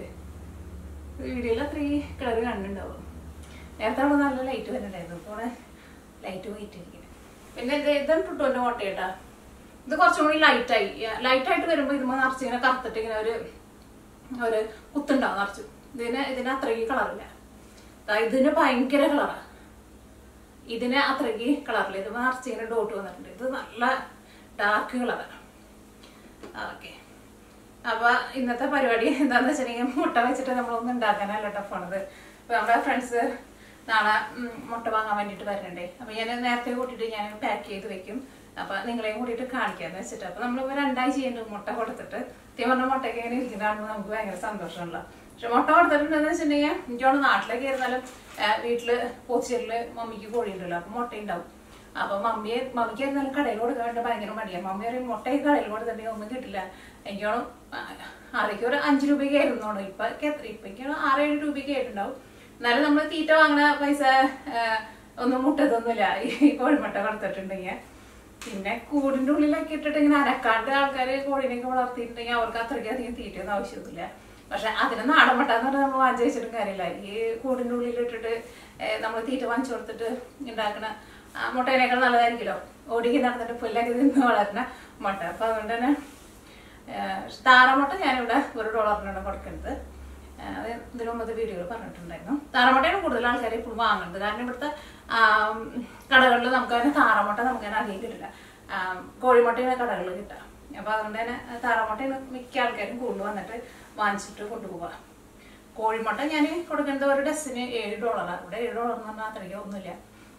വീഡിയോയിൽ അത്രയും കളറ് കണ്ടുണ്ടാവും. നേരത്തെ അവിടെ നല്ല ലൈറ്റ് വരുന്നുണ്ടായിരുന്നു, ഇപ്പോൾ അവിടെ ലൈറ്റ് വെയിറ്റ് ഇരിക്കുന്നത്. പിന്നെ ഇത് ഇതും ടുട്ടുവിന്റെ മുട്ട കേട്ടാ. ഇത് കുറച്ചും കൂടി ലൈറ്റായി ലൈറ്റായിട്ട് വരുമ്പോൾ ഇതുമ്പോൾ നിറച്ച് ഇങ്ങനെ കറുത്തിട്ട് ഇങ്ങനെ ഒരു ഒരു കുത്തുണ്ടാവും നിറച്ചു. ഇതിന് ഇതിന് അത്രയ്ക്ക് കളറില്ല. ഇതിന് ഭയങ്കര കളറാണ്. ഇതിന് അത്രയ്ക്ക് കളറില്ല. ഇത് നിറച്ച് ഇങ്ങനെ ഡോട്ട് വന്നിട്ടുണ്ട്. ഇത് നല്ല ഡാർക്ക് കളറാണ്. ഓക്കെ, അപ്പൊ ഇന്നത്തെ പരിപാടി എന്താന്ന് വെച്ചിട്ടുണ്ടെങ്കിൽ മുട്ട വെച്ചിട്ട് നമ്മളൊന്നും ഉണ്ടാക്കാനല്ല ടഫാണത്. ഇപ്പൊ നമ്മുടെ ഫ്രണ്ട്സ് നാളെ മുട്ട വാങ്ങാൻ വേണ്ടിട്ട് വരുന്നുണ്ടേ. അപ്പൊ ഞാൻ നേരത്തെ കൂട്ടിയിട്ട് ഞാൻ പാക്ക് ചെയ്ത് വെക്കും. അപ്പൊ നിങ്ങളെയും കൂട്ടിയിട്ട് കാണിക്കാന്ന് വെച്ചിട്ട്. അപ്പൊ നമ്മളിപ്പോ രണ്ടാഴ്ച ചെയ്യുന്നുണ്ട് മുട്ട കൊടുത്തിട്ട്. സത്യം പറഞ്ഞ മുട്ടയ്ക്ക് ഇങ്ങനെ ഇരിക്കുന്ന കാണുമ്പോൾ നമുക്ക് ഭയങ്കര സന്തോഷമുള്ള. പക്ഷെ മുട്ട കൊടുത്തിട്ടുണ്ടെന്ന് വെച്ചിട്ടുണ്ടെങ്കിൽ എനിക്കോട് നാട്ടിലേക്ക് ഇരുന്നാലും വീട്ടില് പോച്ചേരില് മമ്മിക്ക് കോഴി ഉണ്ടല്ലോ, അപ്പൊ മുട്ട ഉണ്ടാവും. അപ്പൊ മമ്മിയെ മമ്മിക്ക് ആയിരുന്നാലും കടയിൽ കൊടുക്കാൻ വേണ്ടി ഭയങ്കര മടിയാണ്. മമ്മി പറയും മുട്ടയ്ക്ക് കടയിൽ കൊടുത്തിട്ടുണ്ടെങ്കിൽ ഒന്നും കിട്ടില്ല. എനിക്കോണം ആദ്യക്ക് ഒരു അഞ്ചു രൂപയ്ക്ക് ആയിരുന്നോളൂ. ഇപ്പൊ എത്ര ഇപ്പൊക്കാണ് ആറേഴ് രൂപയ്ക്ക് ആയിട്ടുണ്ടാവും. എന്നാലും നമ്മൾ തീറ്റ വാങ്ങുന്ന പൈസ ഒന്നും മുട്ടതൊന്നുമില്ല ഈ കോഴിമുട്ട കൊടുത്തിട്ടുണ്ടെങ്കിൽ. പിന്നെ കൂടിന്റെ ഉള്ളിലൊക്കെ ഇട്ടിട്ട് ഇങ്ങനെ അനക്കാണ്ട് ആൾക്കാര് കോഴിനെയൊക്കെ വളർത്തിയിട്ടുണ്ടെങ്കിൽ അവർക്ക് അത്രയ്ക്ക് അധികം തീറ്റയൊന്നും ആവശ്യമൊന്നുമില്ല. പക്ഷെ അതിന് നാടൻ മുട്ട എന്ന് പറഞ്ഞാൽ നമ്മൾ വാങ്ങിച്ചു വെച്ചിട്ടും കാര്യമില്ല. ഈ കൂടിന്റെ ഉള്ളിൽ ഇട്ടിട്ട് നമ്മൾ തീറ്റ വാങ്ങിച്ചു കൊടുത്തിട്ട് ഉണ്ടാക്കുന്ന മുട്ടേനേക്കാൾ നല്ലതായിരിക്കുമല്ലോ ഓടിക്ക് നടന്നിട്ട് പുല്ലൊക്കെ നിന്ന് വളരുന്ന മുട്ട. അപ്പൊ അതുകൊണ്ട് തന്നെ താറമുട്ട ഞാനിവിടെ ഒരു ഡോളറിനാണ് കൊടുക്കുന്നത്. അത് ഇതിനു മുമ്പത്തെ വീഡിയോയിൽ പറഞ്ഞിട്ടുണ്ടായിരുന്നു. താറമുട്ടയാണ് കൂടുതൽ ആൾക്കാർ ഇപ്പോൾ വാങ്ങുന്നത്. കാരണം ഇവിടുത്തെ കടകളിൽ നമുക്ക് അതിന് താറമുട്ട നമുക്ക് തന്നെ അധികം കിട്ടില്ല. കോഴിമുട്ടയാണ് കടകളിൽ കിട്ടുക. അപ്പൊ അതുകൊണ്ട് തന്നെ താറമുട്ടയാണ് മിക്ക ആൾക്കാരും കൂടുതൽ വന്നിട്ട് വാങ്ങിച്ചിട്ട് കൊണ്ടുപോവുക. കോഴിമുട്ട ഞാൻ കൊടുക്കുന്നത് ഒരു ഡസിന് ഏഴ് ഡോളറാണ്. ഇവിടെ ഏഴ് ഡോളർ എന്ന് പറഞ്ഞാൽ അത്രയ്ക്ക് ഒന്നുമില്ല.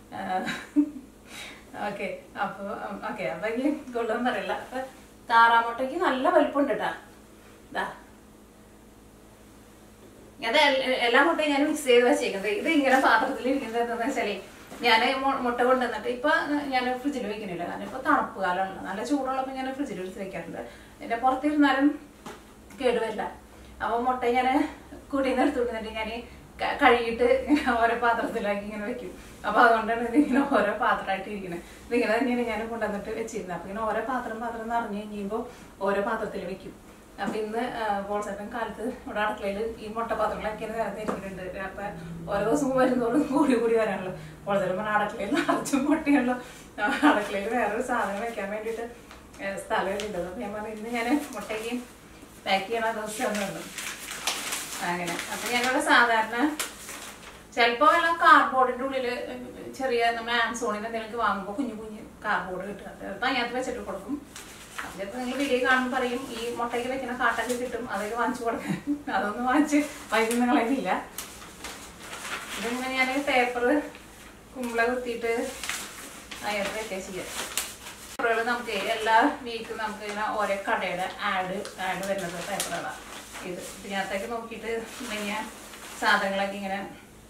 ഓക്കെ, അപ്പൊ ഓക്കെ അപ്പൊ ഇനി കൊള്ളാൻ പറയില്ല. അപ്പൊ താറാമുട്ടയ്ക്ക് നല്ല വലിപ്പമുണ്ട് കേട്ടാ. ഇതാ അത് എല്ലാ മുട്ടയും ഞാൻ മിക്സ് ചെയ്ത് വെച്ചേക്കുന്നത്. ഇത് ഇങ്ങനെ പാത്രത്തിൽ ഇരിക്കുന്നത് എന്താണെന്ന് വെച്ചാല് ഞാൻ മുട്ട കൊണ്ടുവന്നിട്ട് ഇപ്പൊ ഞാൻ ഫ്രിഡ്ജിൽ വെക്കുന്നില്ല. കാരണം ഇപ്പൊ തണുപ്പ് കാലമാണ്. നല്ല ചൂടുള്ളപ്പോൾ ഞാൻ ഫ്രിഡ്ജിൽ വെച്ച് വെക്കാറുണ്ട്. എന്റെ പുറത്തിരുന്നാലും കേടുവരില്ല. അപ്പൊ മുട്ട ഞാൻ കൂടിയിൽ നിന്ന് എടുത്തുകൊണ്ടിട്ട് ഞാൻ കഴുകിയിട്ട് ഓരോ പാത്രത്തിലാക്കി ഇങ്ങനെ വെക്കും. അപ്പൊ അതുകൊണ്ടാണ് ഇതിങ്ങനെ ഓരോ പാത്രമായിട്ട് ഇരിക്കുന്നത്. ഇതിങ്ങനെ തന്നെയാണ് ഞാൻ കൊണ്ടുവന്നിട്ട് വെച്ചിരുന്നത്. അപ്പൊ ഇങ്ങനെ ഓരോ പാത്രം പാത്രം നിറഞ്ഞു കഴിയുമ്പോൾ ഓരോ പാത്രത്തിൽ വെക്കും. അപ്പൊ ഇന്ന് ബോൾസേട്ടൻ കാലത്ത് ഇവിടെ അടുക്കളയിൽ ഈ മുട്ടപാത്രങ്ങളൊക്കെ നേരത്തെ ഇരിക്കുന്നുണ്ട്. അപ്പൊ ഓരോ ദിവസം വരുന്നതോടും കൂടി കൂടി വരാനുള്ളൂ. ബോൾസേട്ടൻ പറഞ്ഞ അടുക്കളയിൽ നിറച്ചും മുട്ടയുള്ള അടുക്കളയിൽ വേറൊരു സാധനം വെക്കാൻ വേണ്ടിയിട്ട് സ്ഥലമില്ലത്. അപ്പൊ ഞാൻ പറഞ്ഞു ഇന്ന് ഞാൻ മുട്ടയ്ക്ക് പാക്ക് ചെയ്യണ ദിവസം അങ്ങനെ. അപ്പൊ ഞാനിവിടെ സാധാരണ ചിലപ്പോ വല്ല കാർഡ്ബോർഡിന്റെ ഉള്ളില് ചെറിയ നമ്മൾ ആമസോണിൽ എന്തെങ്കിലും വാങ്ങുമ്പോൾ കുഞ്ഞു കുഞ്ഞു കാർഡ്ബോർഡ് കിട്ടുന്നുണ്ട്. അപ്പൊ അതിനകത്ത് വെച്ചിട്ട് കൊടുക്കും. അപ്പൊ ചിലപ്പോൾ നിങ്ങൾ വീഡിയോ കാണുമ്പോൾ പറയും ഈ മുട്ടയ്ക്ക് വെക്കുന്ന കാട്ടൊക്കെ കിട്ടും, അതൊക്കെ വാങ്ങിച്ചു കൊടുക്കാൻ. അതൊന്നും വാങ്ങിച്ച് വൈകുന്നേരങ്ങളില്ല. ഇതിങ്ങനെ ഞാൻ പേപ്പർ കുമ്പള കുത്തിയിട്ട് അതിനകത്ത് വെക്കുക ചെയ്യാം. പേപ്പറുകൾ നമുക്ക് എല്ലാ വീക്കും നമുക്ക് ഇങ്ങനെ ഓരോ കടയുടെ ആഡ് ആഡ് വരുന്നത് പേപ്പറുകളാണ്. ഇത് ഇതിനകത്തേക്ക് നോക്കിയിട്ട് ഇങ്ങനെ സാധനങ്ങളൊക്കെ ഇങ്ങനെ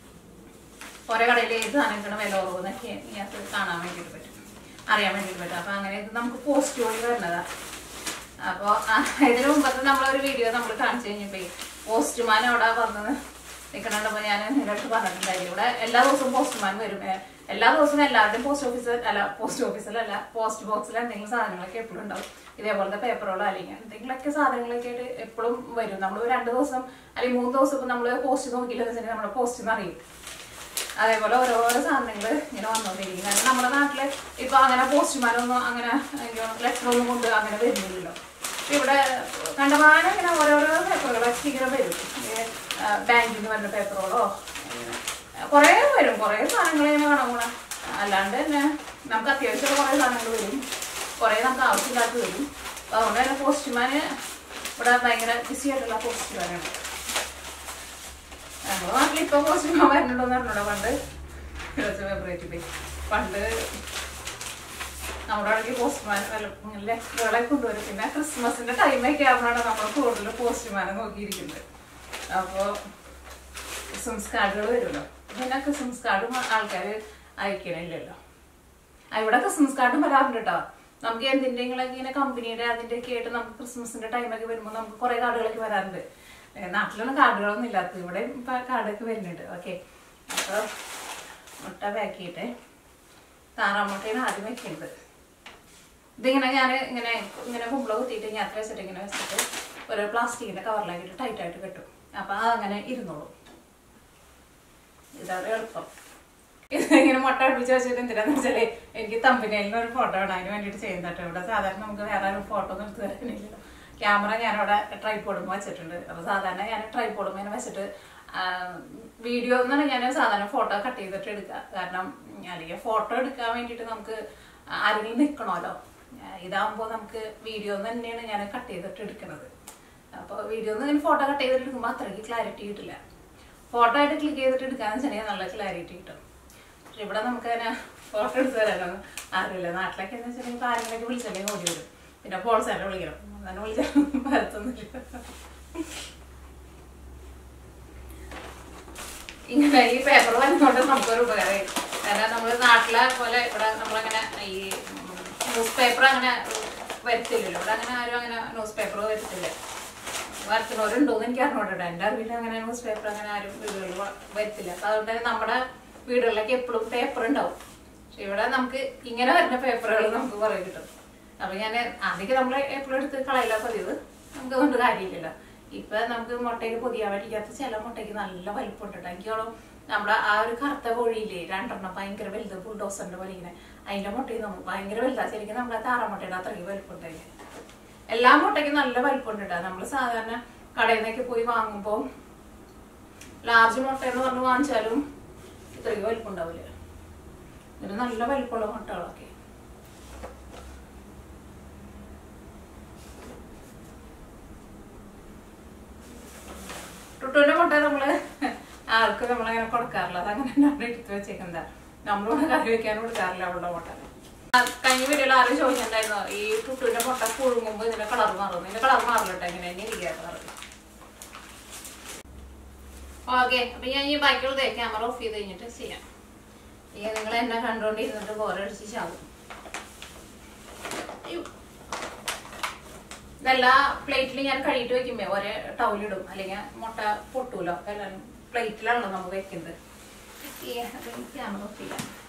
ഓരോ കടയിൽ ഏത് സാധനത്തിന് വില കുറവെന്നൊക്കെ ഇതിനകത്ത് കാണാൻ വേണ്ടിയിട്ട് പറ്റും, അറിയാൻ വേണ്ടിയിട്ട് പറ്റും. അപ്പൊ അങ്ങനെ ഇത് നമുക്ക് പോസ്റ്റ് വഴി വരുന്നതാ. അപ്പൊ ഇതിന് മുമ്പത്തെ നമ്മളൊരു വീഡിയോ നമ്മൾ കാണിച്ചു കഴിഞ്ഞപ്പോ പോസ്റ്റ്മാൻ അവിടെ വന്ന് നിൽക്കണുണ്ടപ്പോ ഞാൻ ഇതിനടുത്ത് പറഞ്ഞിട്ടുണ്ടായിരുന്നു. ഇവിടെ എല്ലാ ദിവസവും പോസ്റ്റ്മാൻ വരും. എല്ലാ ദിവസവും എല്ലാവരുടെയും പോസ്റ്റ് ഓഫീസിൽ അല്ല പോസ്റ്റ് ഓഫീസിലല്ല പോസ്റ്റ് ബോക്സിൽ എന്തെങ്കിലും സാധനങ്ങളൊക്കെ എപ്പോഴും ഉണ്ടാവും. ഇതേപോലത്തെ പേപ്പറുകളോ അല്ലെങ്കിൽ എന്തെങ്കിലുമൊക്കെ സാധനങ്ങളൊക്കെ ആയിട്ട് എപ്പോഴും വരും. നമ്മൾ രണ്ട് ദിവസം അല്ലെങ്കിൽ മൂന്ന് ദിവസം ഇപ്പൊ നമ്മള് പോസ്റ്റ് നോക്കിയില്ലെന്ന് വെച്ചിട്ടുണ്ടെങ്കിൽ നമ്മുടെ പോസ്റ്റ് എന്ന് അറിയും. അതേപോലെ ഓരോരോ സാധനങ്ങൾ ഇങ്ങനെ വന്നോണ്ടിരിക്കും. കാരണം നമ്മുടെ നാട്ടില് ഇപ്പൊ അങ്ങനെ പോസ്റ്റ്മാനൊന്നും അങ്ങനെ ലെറ്ററൊന്നും കൊണ്ട് അങ്ങനെ വരുന്നില്ലല്ലോ. ഇവിടെ കണ്ടമാനം ഇങ്ങനെ ഓരോരോ പേപ്പറുകളൊക്കെ ഇങ്ങനെ വരും. ബാങ്കിൽ നിന്ന് വരുന്ന പേപ്പറുകളോ കുറെ വരും. കുറെ സാധനങ്ങൾ ഇങ്ങനെ കാണാൻ പോണ. അല്ലാണ്ട് തന്നെ നമുക്ക് അത്യാവശ്യമുള്ള കുറെ സാധനങ്ങൾ വരും, കുറെ നമുക്ക് ആവശ്യമില്ലാത്ത വരും. അപ്പൊ അതുകൊണ്ട് തന്നെ പോസ്റ്റ്മാന് ഇവിടെ ഭയങ്കര ബിസി ആയിട്ടുള്ള പോസ്റ്റ്മാനാണ്. നമ്മുടെ നാട്ടിൽ ഇപ്പൊ പോസ്റ്റ്മാൻ വരുന്നുണ്ടോന്ന് പറഞ്ഞോടാ. പണ്ട് ഫെബ്രുവരി പോയി പണ്ട് നമ്മുടെ അവിടേക്ക് പോസ്റ്റ്മാൻ ലെറ്ററുകളെ കൊണ്ടുവരും. പിന്നെ ക്രിസ്മസിന്റെ ടൈമൊക്കെ ആകുമ്പോഴാണ് നമ്മൾ കൂടുതൽ പോസ്റ്റ്മാനെ നോക്കിയിരിക്കുന്നത്. അപ്പോ ക്രിസ്മസ് കാർഡുകൾ വരുമല്ലോ. പിന്നെ ക്രിസ്മസ് കാർഡും ആൾക്കാർ അയക്കണില്ലല്ലോ. ഇവിടെ ക്രിസ്മസ് കാർഡും വരാറുണ്ട് കേട്ടോ. നമുക്ക് എന്തിൻ്റെങ്കിലൊക്കെ ഇങ്ങനെ കമ്പനിയുടെ അതിൻ്റെ ഒക്കെ ആയിട്ട് നമുക്ക് ക്രിസ്മസിന്റെ ടൈമൊക്കെ വരുമ്പോൾ നമുക്ക് കുറെ കാർഡുകളൊക്കെ വരാറുണ്ട്. നാട്ടിലൊന്നും കാർഡുകളൊന്നും ഇല്ലാത്തത് ഇവിടെ ഇപ്പൊ കാർഡൊക്കെ വരുന്നുണ്ട്. ഓക്കെ, അപ്പൊ മുട്ട പാക്ക് ചെയ്തിട്ട് താറാമുട്ടയാണ് ആദ്യം വെക്കുന്നത്. ഇതിങ്ങനെ ഞാൻ ഇങ്ങനെ ഇങ്ങനെ കുമ്പള കുത്തിയിട്ട് ഞാൻ വെച്ചിട്ട് ഇങ്ങനെ വെച്ചിട്ട് ഒരു പ്ലാസ്റ്റിക്കിന്റെ കവറിലാക്കിയിട്ട് ടൈറ്റ് ആയിട്ട് കെട്ടും. അപ്പൊ അതങ്ങനെ ഇരുന്നോളും. ഇതാണ് എളുപ്പം. ഇങ്ങനെ മുട്ട അടുപ്പിച്ച് വെച്ചിട്ട് എന്തിനാന്ന് വെച്ചാല് എനിക്ക് തമ്പനയിലിന് ഒരു ഫോട്ടോ ആണ് അതിന് വേണ്ടിയിട്ട് ചെയ്യുന്നുണ്ട്. ഇവിടെ സാധാരണ നമുക്ക് വേറെ ഒരു ഫോട്ടോ ഒന്നും എടുത്ത് തരാനില്ല. ക്യാമറ ഞാനവിടെ ട്രൈപോഡുമ്പോൾ വെച്ചിട്ടുണ്ട്. അപ്പൊ സാധാരണ ഞാൻ ട്രൈപോഡുമ്പോൾ ഇങ്ങനെ വെച്ചിട്ട് വീഡിയോ എന്നാണ് ഞാൻ സാധാരണ ഫോട്ടോ കട്ട് ചെയ്തിട്ട് എടുക്കുക. കാരണം അല്ലെങ്കിൽ ഫോട്ടോ എടുക്കാൻ വേണ്ടിയിട്ട് നമുക്ക് ആരെങ്കിലും നിൽക്കണമല്ലോ. ഇതാകുമ്പോൾ നമുക്ക് വീഡിയോ തന്നെയാണ് ഞാൻ കട്ട് ചെയ്തിട്ട് എടുക്കുന്നത്. അപ്പോൾ വീഡിയോ ഇങ്ങനെ ഫോട്ടോ കട്ട് ചെയ്തിട്ട് എടുക്കുമ്പോൾ അത്രയ്ക്ക് ക്ലാരിറ്റി കിട്ടില്ല. ഫോട്ടോ ആയിട്ട് ക്ലിക്ക് ചെയ്തിട്ട് എടുക്കാന്ന് വെച്ചിട്ടുണ്ടെങ്കിൽ നല്ല ക്ലാരിറ്റി കിട്ടും. പക്ഷെ ഇവിടെ നമുക്ക് തന്നെ ഫോട്ടോ എടുത്ത് തരാനൊന്നും അറിയില്ല. നാട്ടിലൊക്കെ എന്ന് വെച്ചിട്ടുണ്ടെങ്കിൽ ആരെങ്കിലൊക്കെ വിളിച്ചിട്ടുണ്ടെങ്കിൽ ഓടി വരും. പിന്നെ പോൾസായിട്ട് വിളിക്കണം. അങ്ങനെ വിളിച്ചാൽ വരത്തൊന്നുമില്ല. ഇങ്ങനെ ഈ പേപ്പർ വരുന്നോണ്ട് നമുക്കൊരു ഉപകാരമായി. കാരണം നമ്മൾ നാട്ടിലെ പോലെ ഇവിടെ നമ്മളങ്ങനെ ഈ ന്യൂസ് പേപ്പർ അങ്ങനെ വരുത്തില്ലല്ലോ. ഇവിടെ അങ്ങനെ ആരും അങ്ങനെ ന്യൂസ് പേപ്പർ വരുത്തില്ല. വരുത്തുന്നവരുണ്ടോന്ന് എനിക്ക് അറിഞ്ഞോട്ടെ. എൻ്റെ അറിവിൽ അങ്ങനെ ന്യൂസ് പേപ്പർ അങ്ങനെ ആരും വീടുകളിൽ വരുത്തില്ല. അപ്പൊ അതുകൊണ്ട് തന്നെ നമ്മുടെ വീടുകളിലൊക്കെ എപ്പോഴും പേപ്പർ ഉണ്ടാവും. പക്ഷെ ഇവിടെ നമുക്ക് ഇങ്ങനെ വരുന്ന പേപ്പറുകൾ നമുക്ക് കുറേ കിട്ടും. അപ്പൊ ഞാൻ ആദ്യമൊക്കെ നമ്മൾ എപ്പോഴും എടുത്ത് കളയില്ല പതിവ്. നമുക്ക് അതുകൊണ്ട് കാര്യമില്ലല്ലോ. ഇപ്പൊ നമുക്ക് മുട്ടയ്ക്ക് പൊതിയാൻ പറ്റിക്കാത്ത ചില മുട്ടയ്ക്ക് നല്ല വലിപ്പമുണ്ട്. എനിക്കോളം നമ്മുടെ ആ ഒരു കറുത്ത കോഴിയില്ലേ രണ്ടെണ്ണം ഭയങ്കര വലുത് ബുൾഡോസറിന്റെ പോലെ ഇങ്ങനെ അതിന്റെ മുട്ടയിൽ നമുക്ക് ഭയങ്കര വലുതാ. ശരിക്കും നമ്മുടെ താറാമുട്ടയുടെ അത്രയ്ക്ക് വലിപ്പമുണ്ടായില്ല. എല്ലാ മുട്ടയ്ക്കും നല്ല വലിപ്പമുണ്ട് കേട്ടോ. നമ്മൾ സാധാരണ കടയിൽ നിന്നൊക്കെ പോയി വാങ്ങുമ്പോ ലാർജ് മുട്ട എന്ന് പറഞ്ഞ് വാങ്ങിച്ചാലും ഇത്രയ്ക്ക് വലിപ്പം ഉണ്ടാവില്ല. ഇതിന് നല്ല വലിപ്പമുള്ള മുട്ടകളൊക്കെ. ടുട്ടുവിന്റെ മുട്ട നമ്മള് ആർക്കും നമ്മളങ്ങനെ കൊടുക്കാറില്ല. അതങ്ങനെ നമ്മൾ എടുത്ത് വെച്ചേക്കുന്നതാ. നമ്മളിവിടെ കറി വെക്കാനും കൊടുക്കാറില്ല അവളുടെ മുട്ട. കഴിഞ്ഞ വീഡിയോയിൽ ആരും ചോദിച്ചിട്ടുണ്ടായിരുന്നോ ഈ ടുട്ടുവിന്റെ മുട്ട പുഴുങ്ങുമ്പോ ഇതിന്റെ കളർ മാറുന്നു. ഇതിന്റെ കളർ മാറില്ലട്ടോ. ഇങ്ങനെ തന്നെ ഇരിക്കാറ്. ഓക്കെ, അപ്പൊ ഞാൻ ഈ ബാക്കിയുള്ള ക്യാമറ ഓഫ് ചെയ്ത് കഴിഞ്ഞിട്ട് ചെയ്യാം. ഈ നിങ്ങൾ എന്നെ കണ്ടോണ്ടിരുന്നിട്ട് ബോറടിച്ച് ചാവും. ഇതെല്ലാ പ്ലേറ്റിൽ ഞാൻ കഴുകിട്ട് വെക്കുമ്പോ ഒരേ ടൗലിടും. അല്ലെങ്കിൽ മുട്ട പൊട്ടൂലോ. എല്ലാം പ്ലേറ്റിലാണല്ലോ നമ്മൾ വെക്കുന്നത്. ഈ ക്യാമറ ഓഫ് ചെയ്യാം.